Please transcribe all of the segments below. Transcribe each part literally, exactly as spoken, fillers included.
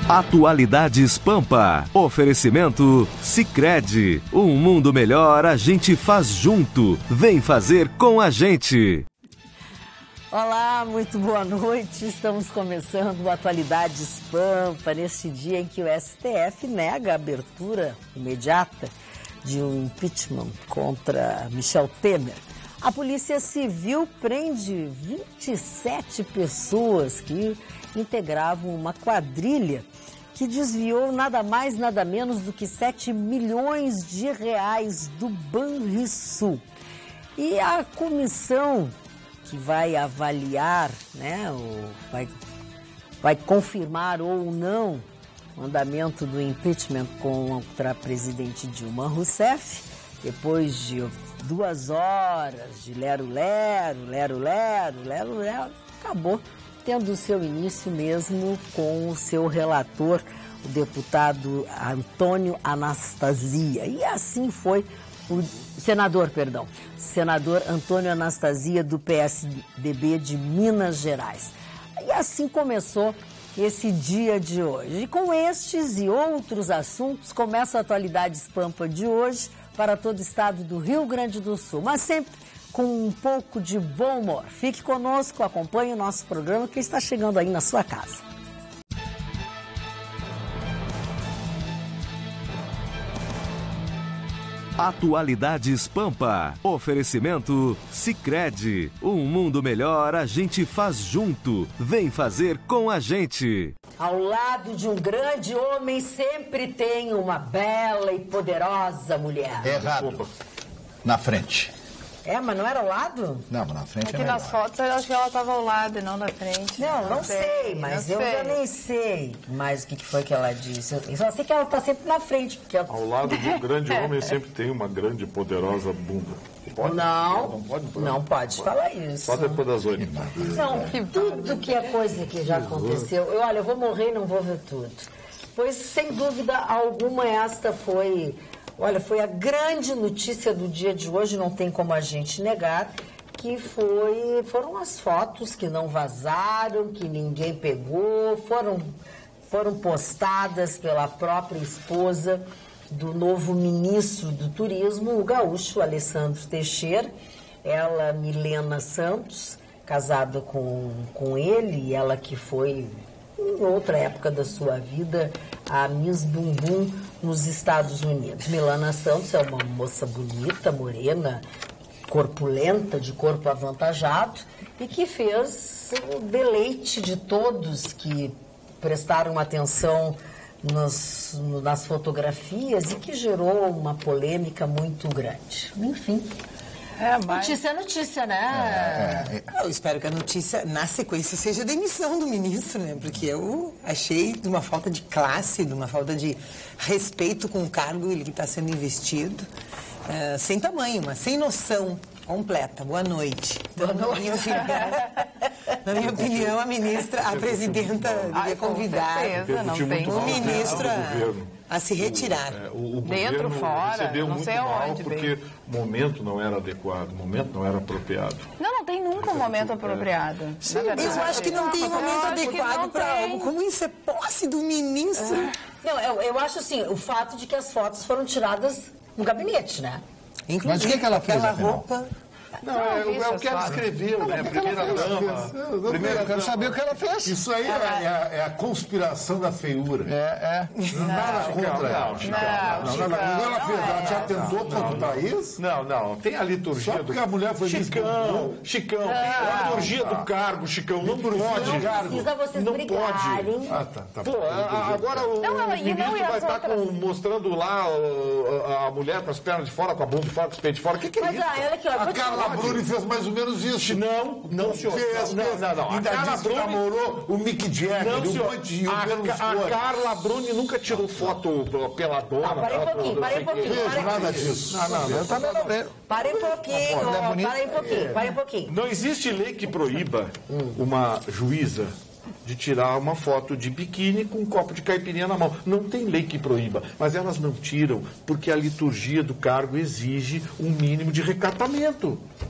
Atualidades Pampa. Oferecimento Sicredi. Um mundo melhor a gente faz junto. Vem fazer com a gente. Olá, muito boa noite. Estamos começando o Atualidades Pampa neste dia em que o S T F nega a abertura imediata de um impeachment contra Michel Temer. A Polícia Civil prende vinte e sete pessoas que integravam uma quadrilha que desviou nada mais, nada menos do que sete milhões de reais do Banrisul. E a comissão que vai avaliar, né, ou vai, vai confirmar ou não o andamento do impeachment contra a presidente Dilma Rousseff, depois de duas horas de lero-lero, lero-lero, lero-lero, acabou tendo o seu início mesmo com o seu relator, o deputado Antônio Anastasia. E assim foi o senador, perdão, senador Antônio Anastasia, do P S D B de Minas Gerais. E assim começou esse dia de hoje. E com estes e outros assuntos, começa a Atualidades Pampa de hoje para todo o estado do Rio Grande do Sul, mas sempre com um pouco de bom humor. Fique conosco, acompanhe o nosso programa que está chegando aí na sua casa. Atualidades Pampa. Oferecimento Sicredi. Um mundo melhor a gente faz junto. Vem fazer com a gente. Ao lado de um grande homem sempre tem uma bela e poderosa mulher. Errado. Na frente. É, mas não era ao lado? Não, mas na frente é é que melhor. nas fotos eu acho que ela estava ao lado e não na frente. Não, não, não sei, sei, mas não eu sei. já nem sei mais o que foi que ela disse. Eu só sei que ela está sempre na frente. Porque ela... Ao lado de um grande homem sempre tem uma grande e poderosa bunda. Pode? Não, não pode, pode, não pode falar isso. Só depois das oito. Não, tudo que é coisa que já aconteceu. Eu, olha, eu vou morrer e não vou ver tudo. Pois, sem dúvida alguma, esta foi... Olha, foi a grande notícia do dia de hoje, não tem como a gente negar, que foi, foram as fotos que não vazaram, que ninguém pegou, foram, foram postadas pela própria esposa do novo ministro do Turismo, o gaúcho Alessandro Teixeira, ela, Milena Santos, casada com, com ele, ela que foi, em outra época da sua vida, a Miss Bumbum nos Estados Unidos. Milena Santos é uma moça bonita, morena, corpulenta, de corpo avantajado, e que fez o deleite de todos que prestaram atenção nos, nas fotografias e que gerou uma polêmica muito grande. Enfim... É, mas... Notícia é notícia, né? É, é, é. Eu espero que a notícia, na sequência, seja a demissão do ministro, né? Porque eu achei de uma falta de classe, de uma falta de respeito com o cargo ele que está sendo investido. Uh, sem tamanho, mas sem noção completa. Boa noite. Boa noite. Na minha opinião, na minha opinião a ministra, a presidenta devia convidar o ministro a, a se retirar. É, o, o Dentro, fora, recebeu não muito sei aonde. mal porque o momento não era adequado, o momento não era apropriado. Não, não tem nunca um momento apropriado. Sim, eu acho que não tem um momento adequado para algo. Como isso é posse do ministro? É. Não, eu, eu acho assim, o fato de que as fotos foram tiradas no gabinete, né? Inclusive, mas o que, que ela fez, aquela afinal? roupa... Não, não é, é o que ela escreveu, né? Primeira dama. Primeiro, eu quero saber o que ela fez. Isso aí é, é, a, é a conspiração da feiura. É, é. Nada contra ela. Não, não, não. Quando ela fez, ela te atentou contra isso? Não, não. Tem a liturgia do... Só porque a mulher foi Chicão, Chicão. A liturgia do cargo, Chicão. Não pode. Não precisa vocês não brigarem. Pode. Ah, tá. tá Pô, agora o não, não, ministro não, vai estar com, mostrando lá a, a mulher com as pernas de fora, com a bunda de fora, com os peitos de fora. O que, que é mas, isso? Ah, ela aqui, ó, a Carla Bruni fez mais ou menos isso. Não, não, senhor. Fez, não, não, não. Ainda a Carla disse Bruni... que namorou o Mick Jagger, não, senhor. um monte de a, a Carla Bruni nunca tirou foto peladona. Não, parei um pouquinho, parei um pouquinho. Não nada disso. Não, não, eu também não vejo. Parei um pouquinho, parei um pouquinho, parei um pouquinho. Não existe lei que proíba uma juíza de tirar uma foto de biquíni com um copo de caipirinha na mão. Não tem lei que proíba, mas elas não tiram porque a liturgia do cargo exige um mínimo de recatamento.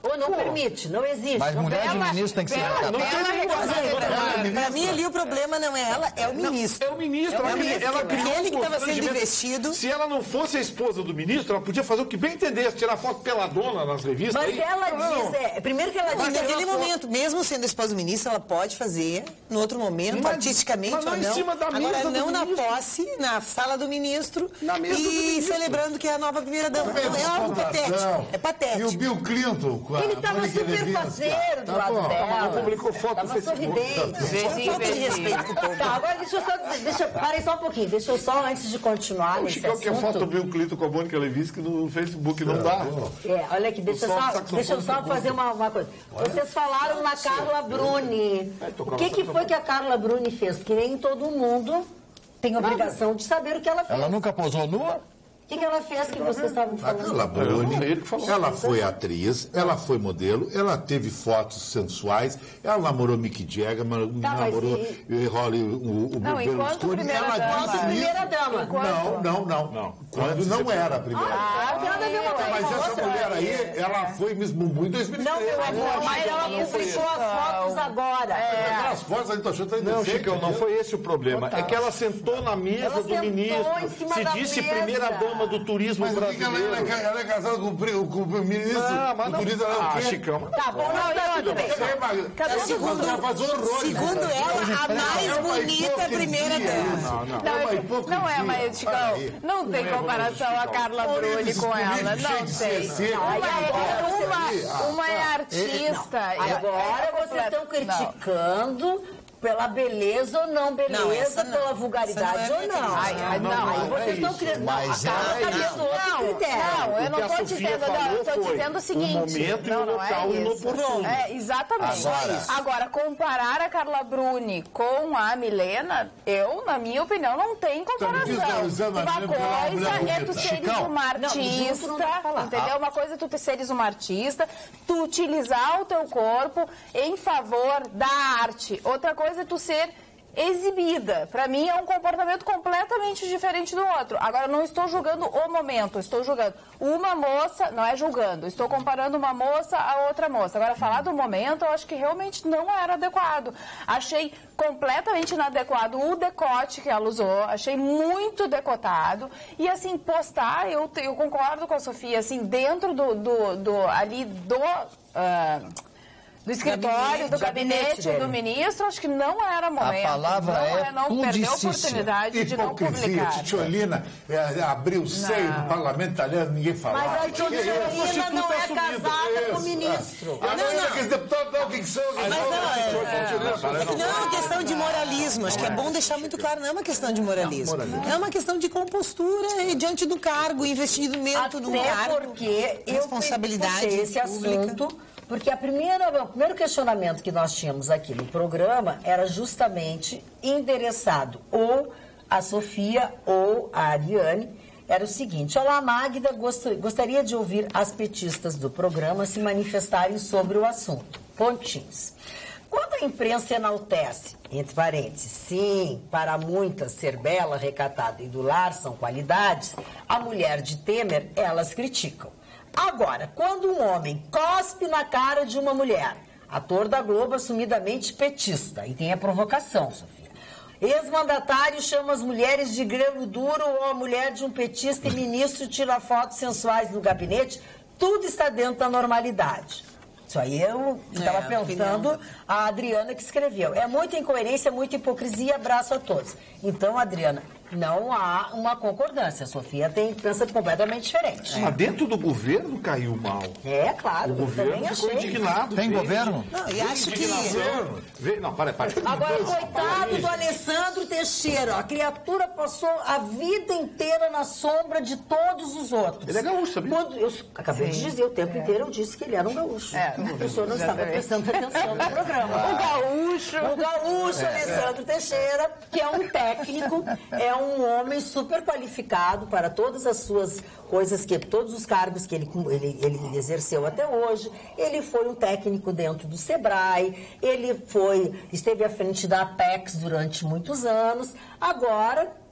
Ou não permite, não existe. Mas não mulher de Bela- ministro tem que ser Bela- recatada. Bela reclamou. Pra mim ali o problema não é ela, é o ministro. É o ministro. É o ela, ministro, ela porque criou ele que um estava sendo constrangimento. investido. Se ela não fosse a esposa do ministro, ela podia fazer o que bem entendesse, tirar foto peladona nas revistas. Mas aí, ela não. diz, é, primeiro que ela Mas diz... naquele ela foi- momento, mesmo sendo esposa do ministro, ela pode fazer, no outro momento, Mas- artisticamente mas não ou em não. cima da mesa Agora, do não na ministro. posse, na sala do ministro, Na mesa e do ministro. celebrando que é a nova primeira-dama. Fez É algo descontração. patético. É E patético. o Bill Clinton com a Ele tava Mônica super Lewinsky. faceiro do Tá lado bom. dela. Ela publicou foto Tava no Facebook. sorridente. Beijinho, Falta de beijinho. respeito com o povo. Tá, agora deixa eu só dizer, deixa, eu- parem só um pouquinho, deixa eu só, antes de continuar O nesse Chicão que é foto do assunto... Bill Clinton com a Mônica Lewinsky no Facebook, não dá. É, olha aqui, deixa, eu som do só, saxofone deixa eu só do fazer uma, uma coisa. Vocês falaram na Carla Bruni. O que, que foi que a Carla Bruni fez? Que nem todo mundo tem obrigação de saber o que ela fez. Ela nunca posou nua? O que, que ela fez que vocês estavam A falando? Carla Bruni, Ele que falou. ela foi atriz, ela foi modelo, ela teve fotos sensuais, ela namorou Mick Jagger, ma- Tá, mas namorou e- eh, Holly, o, o Não, enquanto Berlusconi. primeira Ela dama. disse Enquanto primeira isso. dama. Não, não, não, Não. Quando não era a primeira dama. Ah, tem nada a ver uma coisa Mas com a essa outra. mulher aí, ela foi Miss Bumbum em dois mil e Não, três. meu amor, mas ela publicou as fotos agora. Aquelas fotos ali, tô achando que tá Não, indecente, Chicão, não né? foi esse o problema. É que ela sentou na mesa Ela do sentou ministro. em cima Se da disse mesa. primeira dama do turismo Mas o que que ela, ela, brasileiro. é- ela é casada com o, pri- com o ministro? Ah, mas o não. turismo ela é o Ah, quê? Chicão. Tá bom, não, não, tudo bem. Você, mas- Cada segundo- ela faz horrores. Segundo ela, a mais É uma bonita hipocrisia primeira dama. isso. Não, não. Não, É uma é- hipocrisia. não é, mas, Chicão, Aí. não tem comparação a Carla Bruni Esses com ela. políticos Não cheios de tem. C C. Uma, Aí agora você uma, uma é artista. e a- Agora é vocês estão completo- não. criticando pela beleza ou não beleza, Não, essa não. pela vulgaridade Essa não é ou não. minha Ai, ai, não, Aí não, vocês é estão isso. criando. Mas a Carla é tá isso. dando outro Não, critério. não, eu O que não a estou Sofia dizendo, falou não, eu estou foi dizendo o seguinte. o momento e não, o não local é isso. inoportuno. É, exatamente. Agora- Agora, comparar a Carla Bruni com a Milena, eu, na minha opinião, não tem comparação. visualizando a Uma Milena porque ela é uma mulher coisa é tu bonita. seres Chicão. uma Não, junto não artista, dá pra falar. entendeu? Uma coisa é tu seres uma artista, tu utilizar o teu corpo em favor da arte. Outra coisa é tu ser exibida. Para mim é um comportamento completamente diferente do outro. Agora, não estou julgando o momento, estou julgando uma moça, não é julgando, estou comparando uma moça a outra moça. Agora, falar do momento, eu acho que realmente não era adequado. Achei completamente inadequado o decote que ela usou, achei muito decotado. E, assim, postar, eu, eu concordo com a Sofia, assim, dentro do, do, do ali do... ah, do escritório, do Gabinete gabinete dele. do ministro, acho que não era momento. A palavra não é não perder a pudicícia. oportunidade de não Hipocrisia, publicar. Titiolina é, abriu o seio no parlamento italiano, ninguém falava. Mas a Titiolina não é assumindo. casada com o Isso. ministro. Ah, não, não, aqueles deputados não, quem são? Quem Mas são? não, é- Titiolina, É que não é uma questão de moralismo, acho que é bom deixar muito claro, não é uma questão de moralismo. É uma questão de compostura e diante do cargo, investimento do Até cargo, porque eu responsabilidade puxei esse pública. assunto, porque a primeira, o primeiro questionamento que nós tínhamos aqui no programa era justamente endereçado ou a Sofia ou a Ariane. Era o seguinte: olá, Magda, gost- gostaria de ouvir as petistas do programa se manifestarem sobre o assunto. Pontinhos. Quando a imprensa enaltece, entre parênteses, sim, para muitas ser bela, recatada e do lar são qualidades, a mulher de Temer, elas criticam. Agora, quando um homem cospe na cara de uma mulher, ator da Globo assumidamente petista, e tem a provocação, Sofia. Ex-mandatário chama as mulheres de grego duro ou a mulher de um petista e ministro tira fotos sensuais no gabinete, tudo está dentro da normalidade. Isso aí eu estava É, a pensando, opinião. a Adriana que escreveu. É muita incoerência, muita hipocrisia, abraço a todos. Então, Adriana, não há uma concordância. A Sofia tem, pensa completamente diferente. Mas dentro do governo caiu mal. É, claro, O eu governo também ficou achei. indignado. Tem Veio- governo? Não, e veio acho que... indignação. Veio- Não, para, para. Agora, coitado do Alessandro Teixeira, ó, a criatura passou a vida inteira na sombra de todos os outros. Ele é gaúcho, sabia? Quando eu acabei de dizer, o tempo inteiro eu disse que ele era um gaúcho. É, a pessoa não estava prestando atenção no programa. O gaúcho. O gaúcho Alessandro Teixeira, que é um técnico, é um homem super qualificado para todas as suas coisas, que todos os cargos que ele, ele, ele exerceu até hoje. Ele foi um técnico dentro do Sebrae, ele foi, esteve à frente da Apex durante muitos anos. Agora,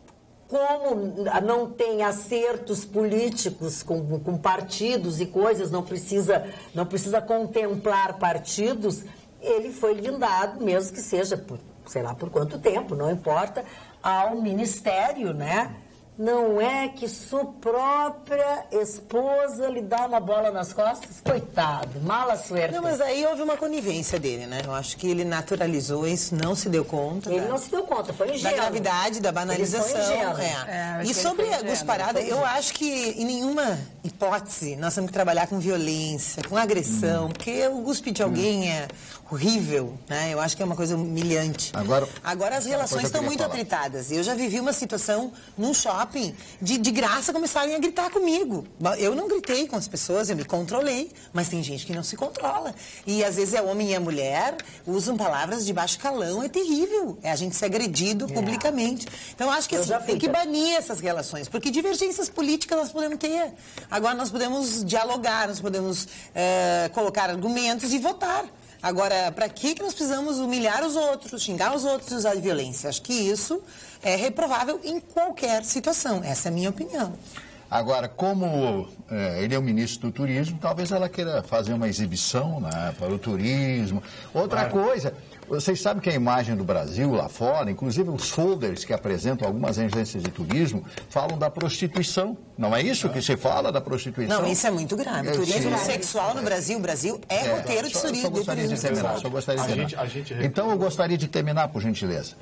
como não tem acertos políticos com, com partidos e coisas, não precisa, não precisa contemplar partidos, ele foi lindado, mesmo que seja por, sei lá por quanto tempo, não importa, ao ministério, né? Não é que sua própria esposa lhe dá uma bola nas costas? Coitado, mala suerte. Não, mas aí houve uma conivência dele, né? Eu acho que ele naturalizou isso, não se deu conta. Ele da, não se deu conta, foi ingênuo. Da gravidade, da banalização. É. É, e sobre a Gus Parada, eu acho que em nenhuma hipótese nós temos que trabalhar com violência, com agressão, hum. porque o cuspir de alguém é horrível, né? Eu acho que é uma coisa humilhante. Agora, Agora as relações estão muito falar. atritadas. Eu já vivi uma situação num shopping de, de graça começarem a gritar comigo. Eu não gritei com as pessoas, eu me controlei, mas tem gente que não se controla. E às vezes é homem e é mulher, usam palavras de baixo calão, é terrível. É a gente ser agredido é. publicamente. Então eu acho que assim, tem que banir essas relações, porque divergências políticas nós podemos ter. Agora nós podemos dialogar, nós podemos é, colocar argumentos e votar. Agora, para que que nós precisamos humilhar os outros, xingar os outros e usar violência? Acho que isso é reprovável em qualquer situação. Essa é a minha opinião. Agora, como é, ele é o ministro do turismo, talvez ela queira fazer uma exibição, né, para o turismo. Outra claro. coisa, vocês sabem que a imagem do Brasil lá fora, inclusive os folders que apresentam algumas agências de turismo, falam da prostituição. Não é isso que se fala da prostituição? Não, isso é muito grave. O turismo sim. sexual no Brasil, o Brasil é, é roteiro de, turismo, só, só de turismo de terminar, só gostaria de terminar. A gente, a gente... Então eu gostaria de terminar, por gentileza.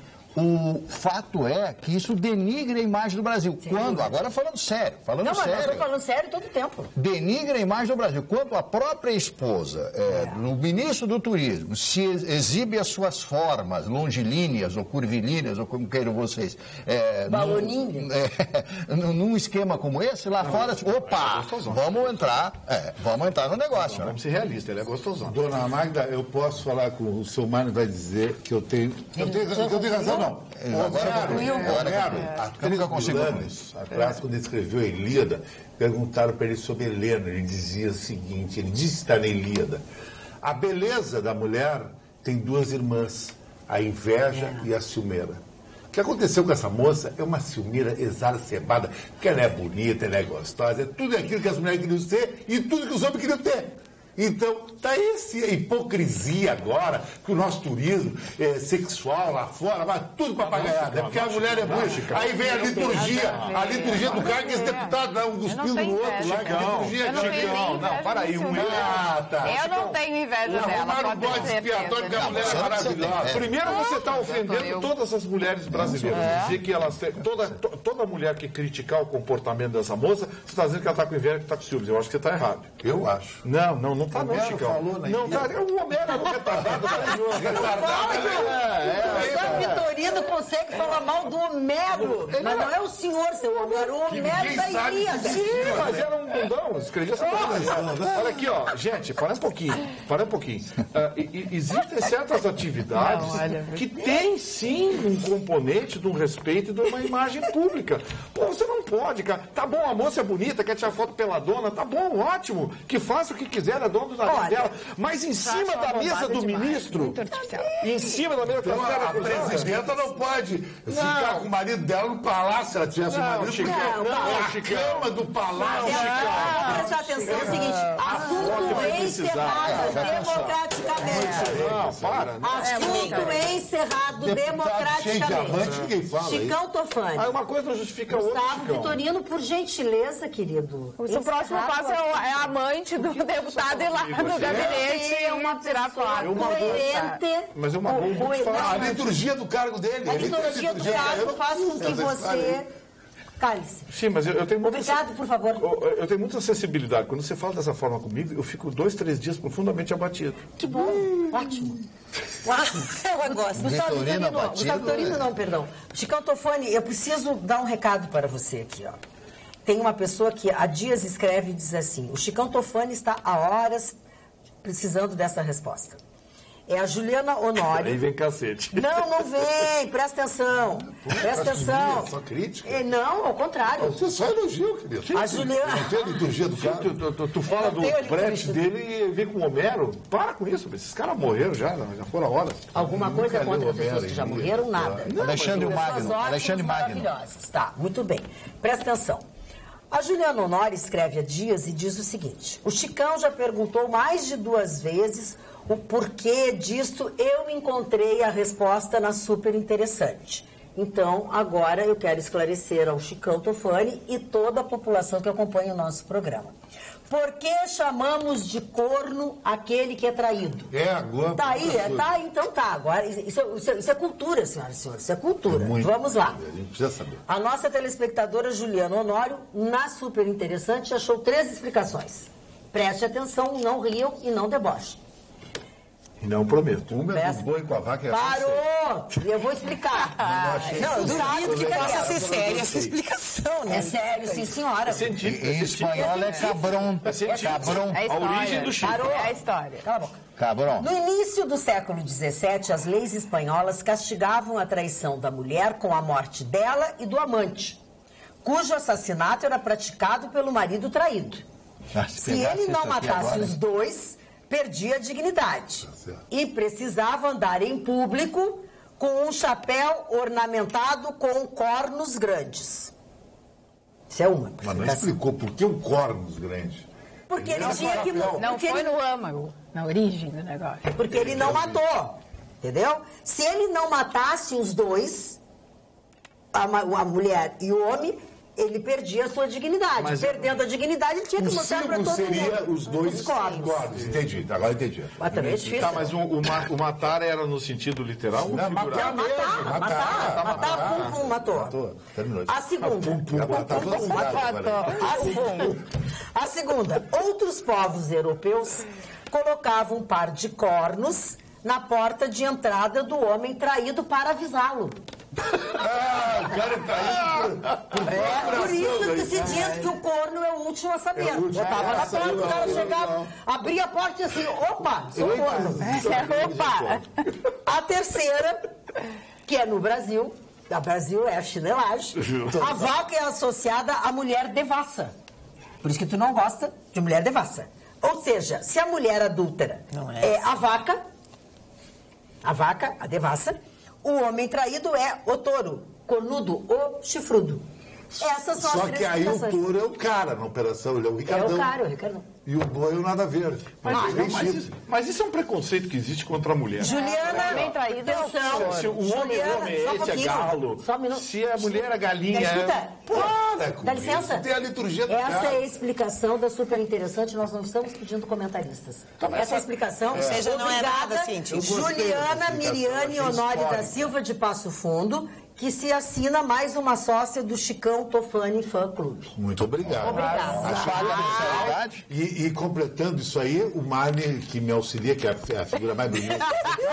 O fato é que isso denigre a imagem do Brasil. Sim, Quando? Mas... Agora falando sério. Falando não, mas sério. nós estamos falando sério todo o tempo. Denigre a imagem do Brasil. Quando a própria esposa, é, é. do ministro do turismo, se exibe as suas formas longilíneas ou curvilíneas, ou como queiram vocês. É, Baloninho. Num, é, num esquema como esse, lá não, fora, não, opa, é vamos entrar, é, vamos entrar no negócio. Não, né? Vamos ser realistas, ele é gostosão. Dona Magda, eu posso falar com o seu Mário vai dizer que eu tenho... Eu tenho, eu tenho razão, não. Há trinta anos atrás, quando ele escreveu a Ilíada, perguntaram para ele sobre Helena. Ele dizia o seguinte, ele disse estar na Ilíada: a beleza da mulher tem duas irmãs, a inveja é. e a ciumeira. O que aconteceu com essa moça é uma ciumeira exacerbada, porque ela é bonita, ela é gostosa, é tudo aquilo que as mulheres queriam ser e tudo que os homens queriam ter. Então, tá essa hipocrisia agora, que o nosso turismo é, sexual lá fora, vai tudo papagaiada, é porque a mulher é bonita. Aí vem a liturgia, a liturgia do cara que esse deputado dá um cuspindo no outro lá, que a liturgia é Chicão. Não, para aí, um ah, tá. Eu não tenho inveja dela. Arrumaram um bode expiatório que a mulher é maravilhosa. Primeiro você está ofendendo todas as mulheres brasileiras. Dizer que elas têm, toda, toda mulher que criticar o comportamento dessa moça, você está dizendo que ela está com inveja, que está com ciúmes. Eu acho que você está errado. Eu acho. Não, não. Não tá não, Chicão. Não, cara, o Homero é um retardado. Retardado. O Vitorino consegue falar mal do Homero, mas não é o senhor, seu Homero. O Homero da Ilíada. Sim, mas era um bundão. Escrevia essa coisa. Olha aqui, ó. Gente, para um pouquinho. Para um pouquinho. Existem certas atividades que têm, sim, um componente de um respeito e de uma imagem pública. Pô, você não pode, cara. Tá bom, a moça é bonita, quer tirar foto peladona. Tá bom, ótimo. Que faça o que quiser, é dono do nariz dela. Mas em cima da mesa do ministro, em cima da mesa do ministro, a presidenta não pode ficar com o marido dela no palácio, se ela tivesse um marido. Chicão, não, a cama do palácio. Presta atenção, é o seguinte, assunto encerrado democraticamente. Não, para. Assunto encerrado democraticamente. Chicão Tofani. Aí uma coisa não justifica a outra. Gustavo Vitorino, por gentileza, querido. O próximo passo é a amante do deputado ir lá no gabinete e uma tirar foto. Coerente. Mas é uma boa muito fácil. A liturgia do cargo dele. A liturgia do cargo faz com que você... Cale-se. Sim, mas eu, eu tenho muita... Obrigado, por favor. Eu, eu tenho muita sensibilidade. Quando você fala dessa forma comigo, eu fico dois, três dias profundamente abatido. Que bom. Hum. Ótimo. Ótimo. Eu gosto. Gustavo Vitorino, Gustavo Vitorino não, perdão. Chicão Tofani, eu preciso dar um recado para você aqui, ó. Tem uma pessoa que há dias escreve e diz assim: o Chicão Tofani está há horas precisando dessa resposta. É a Juliana Honório. Aí vem cacete. Não, não vem, presta atenção. Presta atenção. Só crítica? É, não, ao contrário. Você só elogio, querido. A Juliana... Não tem a liturgia do cara. Tu, tu, tu, tu fala do Brecht dele e vem com o Homero. Para com isso, esses caras morreram já, já foram a hora. Alguma coisa contra as pessoas que já morreram? Nada. Não, Alexandre Magno. Alexandre Magno. Maravilhosas. Tá, muito bem. Presta atenção. A Juliana Honório escreve há dias e diz o seguinte: o Chicão já perguntou mais de duas vezes o porquê disto, eu encontrei a resposta na Super Interessante. Então, agora eu quero esclarecer ao Chicão Tofani e toda a população que acompanha o nosso programa. Por que chamamos de corno aquele que é traído? É agora. Tá aí, é, tá, então tá. Agora, isso, isso, isso é cultura, senhoras e senhores, isso é cultura. Muito Vamos lá. A gente precisa saber. A nossa telespectadora Juliana Honório, na Super Interessante, achou três explicações. Preste atenção, não riam e não debochem. Não prometo. Uma é do boi com a vaca e a Parou! Eu vou explicar. Não, eu duvido que possa é ser séria essa explicação, né? É sério, sim, senhora. É científico. Em espanhol é cabrão. Cabrão. É a A origem do Chico. Parou. É a história. Cala a boca. Cabrão. No início do século dezessete, as leis espanholas castigavam a traição da mulher com a morte dela e do amante, cujo assassinato era praticado pelo marido traído. Ah, Se pegasse ele não isso aqui matasse agora, os dois, perdia a dignidade. certo. E precisava andar em público com um chapéu ornamentado com cornos grandes. Isso é uma. Mas não explicou por que o cornos grande. Porque ele tinha que... Não porque foi ele- no âmago, na origem do negócio. Porque ele não matou, entendeu? Se ele não matasse os dois, a, ma- a mulher e o homem, ele perdia a sua dignidade. Mas- Perdendo a dignidade, ele tinha que O mostrar para símbolo todo seria mundo os dois os cornos. cornos. Entendi, agora entendi. Mas também é difícil. Tá, mas o, o, ma- o matar era no sentido literal ou Não, figurado? Não, matar, matar, matar, matar, pum, pum, matou. Matou, terminou. A segunda. Vai matar toda a cidade agora. A segunda. A segunda. Outros povos europeus colocavam um par de cornos na porta de entrada do homem traído para avisá-lo. Ah, o cara tá indo por, por É por isso que procuração, se diz que o corno é o último a saber. É o último. Botava na Essa aí porta, o não, cara eu chegava, não. abria a porta e assim, opa, sou Eu corno. entendi. É, opa. A terceira, que é no Brasil, a Brasil é a chinelagem, a vaca é associada à mulher devassa. Por isso que tu não gosta de mulher devassa. Ou seja, se a mulher adúltera Não é é a vaca, a vaca, a devassa, o homem traído é o touro, cornudo ou chifrudo. Essas são Só as que três aí o explicações. touro é o cara na operação, ele é o É Ricardão. o cara, o Ricardão. E o boi é o nada verde. Mas, Ah, não, não, mas, isso, mas isso é um preconceito que existe contra a mulher. Juliana, Bem traído é o atenção. Se o homem, o Juliana, homem só um é esse, é pouquinho. galo. Só um minuto. Se a mulher é galinha... Escuta, é... Para com dá isso, licença. tem a liturgia do Essa cara. é a explicação da Super Interessante, nós não estamos pedindo comentaristas. Essa é a explicação. Ou seja, não é Obrigada, nada científico. Eu gostei Juliana dessa explicação, Miriane achei Honório da histórico. Silva de Passo Fundo, que se assina mais uma sócia do Chicão Tofani Fã Clube. Muito obrigado. Obrigada. Acho Paga a mensalidade. E, e completando isso aí, o Marne, que me auxilia, que é a, a figura mais bonita.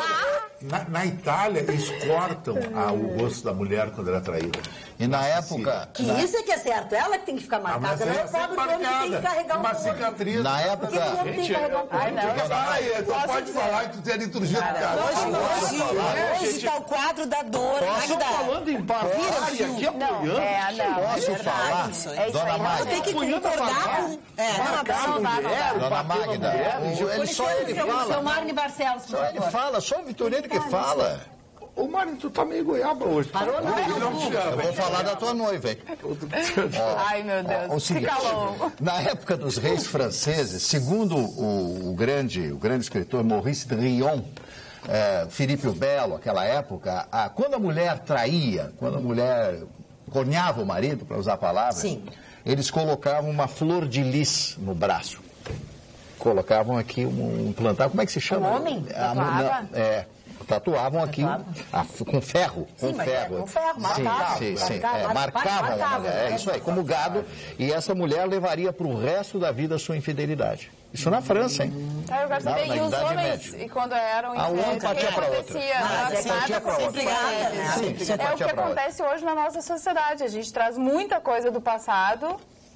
Na, na Itália, eles cortam a- o rosto da mulher quando ela é traída. E na época, Que na, isso é que é certo, ela que tem que ficar Ah, mas marcada, não é é o pobre do homem que tem que carregar um uma corpo. cicatriz. na Por que que o época, homem tem que carregar um corpo? Ai, não. Ah, é, então pode falar que tu tem a liturgia do cara. Hoje, hoje, É, hoje gente. tá o quadro da dor, Estão Magda. falando em barbárie aqui, apoiando. É, não. posso é falar, isso aí. É isso Dona aí. Magda, Tem que Apoiando a concordar barbárie. com... É, não, Marcar não, a não, mulher, Dona bater na Magda, mulher, o- ele só ele Seu, seu fala, Marne Barcelos, por só ele favor. fala, só o Vitorino que fala. Ô, Mário, tu tá meio goiaba hoje. Parou, não? Eu vou falar da tua noiva, hein? Ai, meu Deus. Ó, o seguinte, Fica longo. na época dos reis franceses, segundo o, o grande, o grande escritor Maurice de Rion, é, Filipe o Belo, aquela época, a, quando a mulher traía, quando a mulher corneava o marido, para usar a palavra, Sim. eles colocavam uma flor de lis no braço. Colocavam aqui um, um plantar, como é que se chama? Um homem? A- Tatuava? não, é, tatuavam aqui Tatuava. a- com ferro, com Sim, mas é, ferro. com ferro, marcava. Sim, sim, sim. Marcava, É, mar- marcava, marcava, é né? isso aí, como gado. E essa mulher levaria para o resto da vida a sua infidelidade. Isso na França, hein? Ah, eu quero Na- saber, na e os Idade homens, Média. e quando eram A uma infiéis, o que empatia pra outra. acontecia? Ah, Nada, mas é que nada empatia pra outra. acontecia. Obrigada, né? Sim, É o que empatia pra outra. acontece hoje na nossa sociedade. A gente traz muita coisa do passado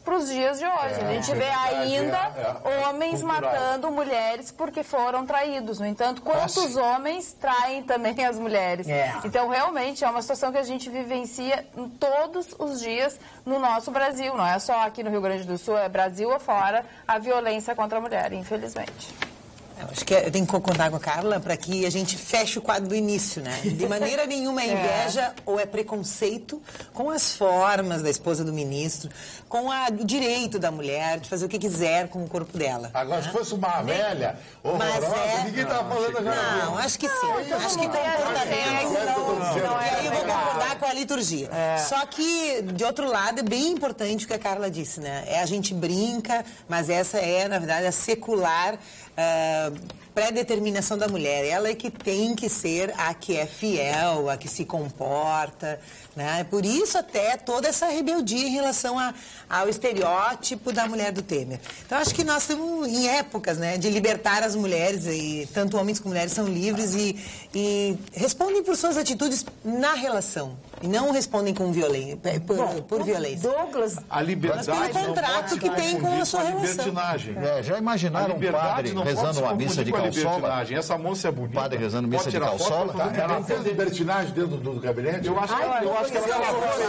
para os dias de hoje. É, a gente vê ainda é, é, homens cultural. matando mulheres porque foram traídos. No entanto, quantos Nossa. homens traem também as mulheres? É. Então, realmente, é uma situação que a gente vivencia todos os dias no nosso Brasil. Não é só aqui no Rio Grande do Sul, é Brasil afora a violência contra a mulher, infelizmente. Eu acho que eu tenho que concordar com a Carla para que a gente feche o quadro do início, né? De maneira nenhuma é inveja é. ou é preconceito com as formas da esposa do ministro, com a, o direito da mulher de fazer o que quiser com o corpo dela. Agora, né? se fosse uma velha horrorosa, é... ninguém estava falando agora. Não, acho que sim. Não, acho que comportamento... E aí eu vou concordar com a liturgia. É. Só que, de outro lado, é bem importante o que a Carla disse, né? É, a gente brinca, mas essa é, na verdade, a secular... Uh, pré-determinação da mulher. Ela é que tem que ser a que é fiel, a que se comporta, né? Por isso até toda essa rebeldia em relação a, ao estereótipo da mulher do Temer. Então acho que nós estamos em épocas, né, de libertar as mulheres, e tanto homens como mulheres são livres e, e respondem por suas atitudes na relação. E não respondem com violência, por, Bom, por violência. Douglas, a liberdade mas pelo contrato que tem com a sua a relação. É, já imaginaram um padre rezando uma missa de calçola? Essa moça é bonita. Padre rezando missa de calçola? Tá, ela fez libertinagem dentro do, do gabinete? Eu acho que ela, eu acho que ela, ela,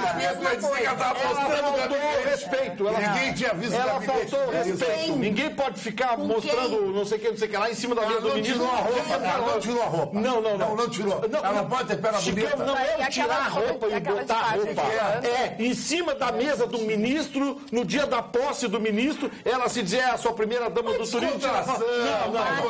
ela faltou respeito. Ela, ninguém tinha visto ela faltou respeito. Ninguém pode ficar mostrando não sei o que, não sei o que lá em cima da mesa do ministro. Ela não tirou a roupa. Não, não, não. Não tirou. Ela não pode ter perna bonita. Não é tirar a roupa e botar a roupa. É, em cima da mesa do ministro, no dia da posse do ministro, ela se dizer a sua primeira dama do turismo. Não,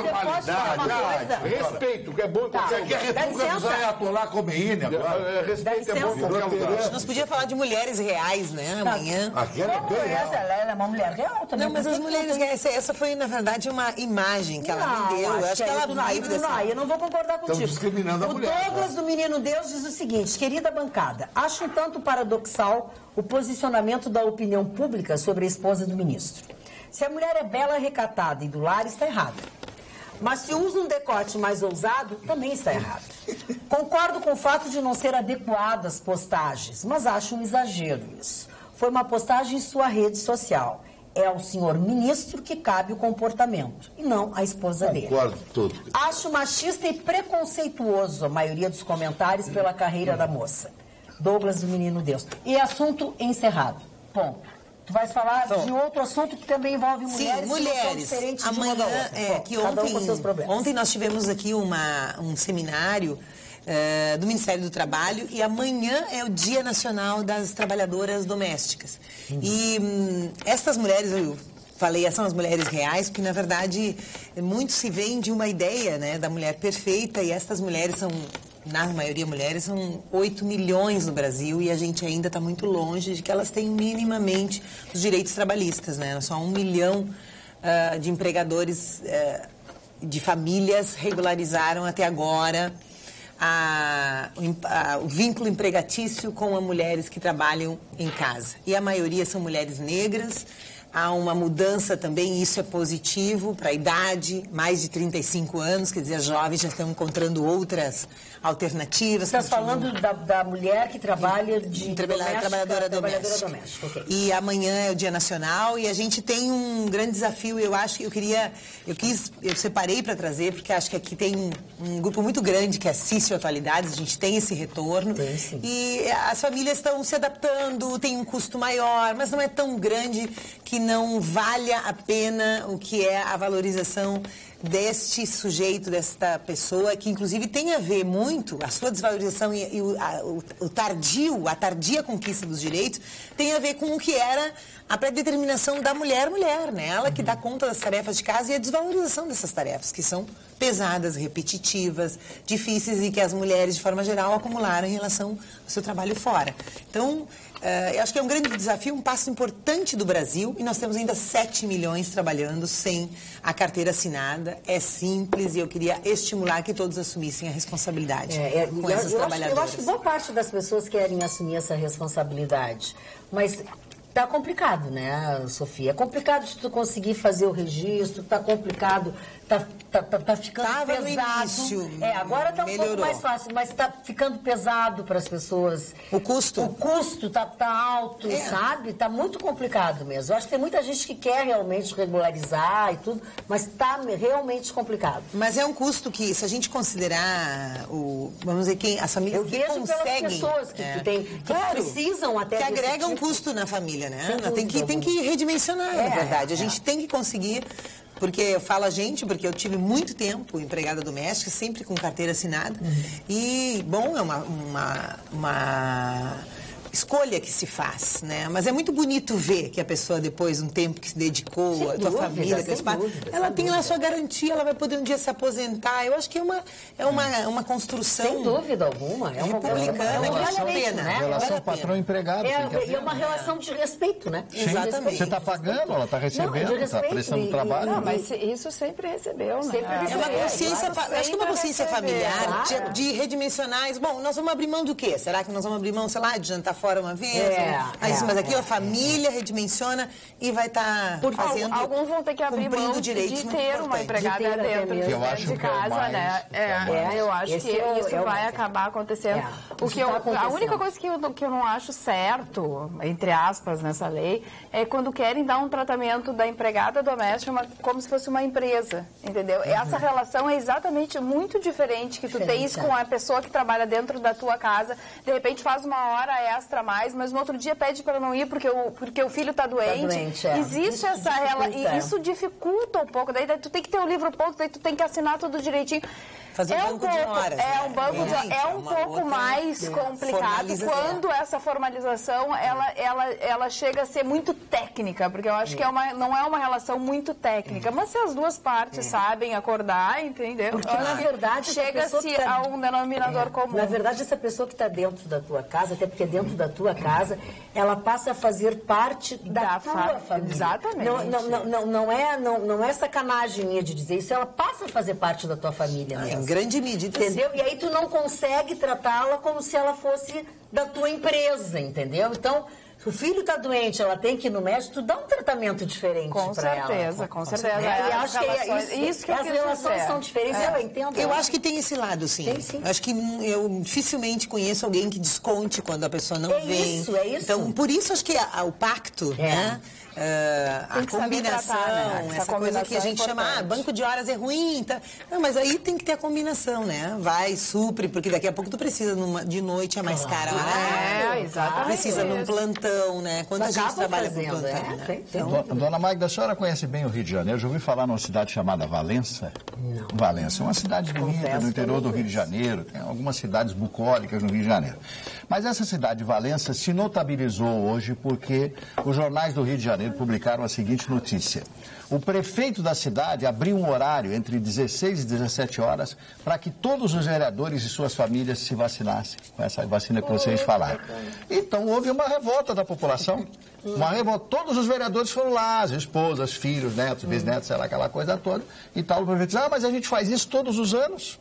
não, respeito, que é bom. Você quer republicanizar e atolar Khomeini agora? Respeito é bom em qualquer lugar. Nós podíamos falar de mulheres reais, né, amanhã. Ela é uma mulher real também. Não, mas as mulheres reais, essa foi, na verdade, uma imagem que ela vendeu. Eu acho que ela vive dessa... Não, eu não vou concordar contigo. Estão discriminando a mulher. O Douglas do Menino Deus diz o seguinte: querida bancada, acho um tanto paradoxal o posicionamento da opinião pública sobre a esposa do ministro. Se a mulher é bela, recatada e do lar, está errada. Mas se usa um decote mais ousado, também está errado. Concordo com o fato de não ser adequado às postagens, mas acho um exagero isso. Foi uma postagem em sua rede social. É ao senhor ministro que cabe o comportamento, e não à esposa dele. Concordo tudo. Acho machista e preconceituoso a maioria dos comentários pela carreira da moça. Douglas do Menino Deus. E assunto encerrado. Ponto. Tu vais falar Bom, de outro assunto que também envolve mulheres. Sim, mulheres. Diferentes Amanhã, de uma da outra. É, Bom, que cada ontem, um com seus problemas. Ontem nós tivemos aqui uma, um seminário uh, do Ministério do Trabalho e amanhã é o Dia Nacional das Trabalhadoras Domésticas. Hum. E hum, estas mulheres, eu falei, são as mulheres reais, porque na verdade muito se vem de uma ideia, né, da mulher perfeita, e estas mulheres são... na maioria mulheres, são oito milhões no Brasil e a gente ainda está muito longe de que elas tenham minimamente os direitos trabalhistas, né? Só um milhão uh, de empregadores uh, de famílias regularizaram até agora a, a, o vínculo empregatício com as mulheres que trabalham em casa. E a maioria são mulheres negras. Há uma mudança também, isso é positivo para a idade, mais de trinta e cinco anos, quer dizer, as jovens já estão encontrando outras alternativas. Você está falando da, da mulher que trabalha de trabalhadora, trabalhadora doméstica. Trabalhadora doméstica. Okay. E amanhã é o Dia Nacional e a gente tem um grande desafio. Eu acho que eu queria, eu quis, eu separei para trazer, porque acho que aqui tem um, um grupo muito grande que assiste a Atualidades, a gente tem esse retorno. Tem, sim. E as famílias estão se adaptando, tem um custo maior, mas não é tão grande que não valha a pena o que é a valorização deste sujeito, desta pessoa, que inclusive tem a ver muito, a sua desvalorização e, e o, a, o, o tardio, a tardia conquista dos direitos, tem a ver com o que era a pré-determinação da mulher-mulher, né? Ela que dá conta das tarefas de casa e a desvalorização dessas tarefas, que são pesadas, repetitivas, difíceis e que as mulheres, de forma geral, acumularam em relação ao seu trabalho fora. Então, Uh, eu acho que é um grande desafio, um passo importante do Brasil, e nós temos ainda sete milhões trabalhando sem a carteira assinada. É simples e eu queria estimular que todos assumissem a responsabilidade é, é, com eu, essas eu trabalhadoras. Acho, eu acho que boa parte das pessoas querem assumir essa responsabilidade, mas tá complicado, né, Sofia? É complicado de tu conseguir fazer o registro, tá complicado Tá, tá, tá, tá ficando Tava no pesado. início, é, agora tá um melhorou. pouco mais fácil, mas tá ficando pesado para as pessoas. O custo? O custo tá, tá alto, É. sabe? Tá muito complicado mesmo. Eu acho que tem muita gente que quer realmente regularizar e tudo, mas tá realmente complicado. Mas é um custo que, se a gente considerar o, vamos dizer, quem, as famílias Eu que vejo conseguem... pelas pessoas que, é, que, tem, que claro, precisam até que desse agrega um tipo. custo na família, né? Sem Tem que, dúvida tem que redimensionar, É, na verdade. A é. gente tem que conseguir... Porque eu falo a gente, porque eu tive muito tempo empregada doméstica, sempre com carteira assinada. Uhum. E, bom, é uma, uma, uma escolha que se faz, né? Mas é muito bonito ver que a pessoa, depois de um tempo que se dedicou, Sem a tua dúvida, família, sem teus pais, dúvida, ela sem tem lá a dúvida. sua garantia, ela vai poder um dia se aposentar. Eu acho que é uma, é uma, uma construção... Sem dúvida alguma. É uma, republicana, é uma, que vale a relação, pena, né? Relação Vale a pena. patrão-empregado. tem que É, haver, e é uma né? relação de respeito, né? Sim. Exatamente. Você está pagando, ela está recebendo, está respeito prestando e- trabalho. Não, mas isso sempre recebeu, né? Sempre É uma recebeu. consciência, claro, fa- acho que uma consciência sempre familiar recebeu. de, de redimensionar. isso. Bom, nós vamos abrir mão do quê? Será que nós vamos abrir mão, sei lá, de jantar fora uma vez? É, Aí, é, mas aqui é, a família redimensiona e vai estar Por fazendo. alguns vão ter que abrir cumprindo mão de direitos muito ter uma importantes. empregada De ter até dentro mesmo. Eu de, acho de que é o casa, mais- né? É, É, eu acho esse que é o- isso é o- vai acabar acontecendo. É, o isso que eu, tá a acontecendo. única coisa que eu, que eu não acho certo, entre aspas, nessa lei, é quando querem dar um tratamento da empregada doméstica uma- como se fosse uma empresa, entendeu? Essa relação é exatamente muito diferente que tu Diferente, tens é. com a pessoa que trabalha dentro da tua casa, de repente faz uma hora extra a mais, mas no outro dia pede para não ir porque o, porque o filho está doente. doente, é. Existe Isso essa relação, dificulta. e isso dificulta um pouco, daí, daí tu tem que ter o livro pronto, daí tu tem que assinar tudo direitinho. Fazer um é banco um de pouco, horas, É né? um banco de Realmente, é é um uma pouco outra mais complicado formalização. quando essa formalização ela, ela, ela chega a ser muito técnica, porque eu acho que é uma, não é uma relação muito técnica, mas se as duas partes sabem acordar, entendeu? Porque, Eu acho na que verdade, essa pessoa chega-se que tá- a um denominador comum. Na verdade, essa pessoa que está dentro da tua casa, até porque dentro da tua casa, ela passa a fazer parte da, Da tua fa- família. Exatamente. Não, não, não, não, não, é, não, não é sacanagem minha de dizer isso, ela passa a fazer parte da tua família Em mesmo. grande medida. Entendeu? E aí tu não consegue tratá-la como se ela fosse da tua empresa, entendeu? Então, se o filho está doente, ela tem que ir no médico, tu dá um tratamento diferente Com para ela. certeza, com certeza. E As acho que é relações- isso, isso que eu as quis relações dizer. são diferentes, É. eu entendo. Eu acho que tem esse lado, sim. Tem, sim. Acho que hum, eu dificilmente conheço alguém que desconte quando a pessoa não É vem. isso, é isso. Então, por isso acho que a- a- o pacto, É. né? ah, Tem a que saber combinação, tratar, né? Essa essa coisa que a combinação é gente chama, ah, importante. banco de horas é ruim, tá? Não, mas aí tem que ter a combinação, né? Vai, supre, porque daqui a pouco tu precisa numa, de noite, é mais cara. É, exatamente. Precisa num isso. plantão, né? Quando a gente Acaba trabalha fazendo, com plantão, é, né? tem- tem Do- Dona Magda, a senhora conhece bem o Rio de Janeiro? Já ouviu falar numa cidade chamada Valença? Não. Valença é uma cidade bonita Confesso no interior que do eu não Rio de Janeiro. Tem algumas cidades bucólicas no Rio de Janeiro. Mas essa cidade de Valença se notabilizou hoje porque os jornais do Rio de Janeiro publicaram a seguinte notícia. O prefeito da cidade abriu um horário entre dezesseis e dezessete horas para que todos os vereadores e suas famílias se vacinassem com essa vacina que vocês falaram. Então houve uma revolta da população. Uma revolta. Todos os vereadores foram lá, as esposas, filhos, netos, bisnetos, sei lá, aquela coisa toda. E tal, o prefeito disse, ah, mas a gente faz isso todos os anos.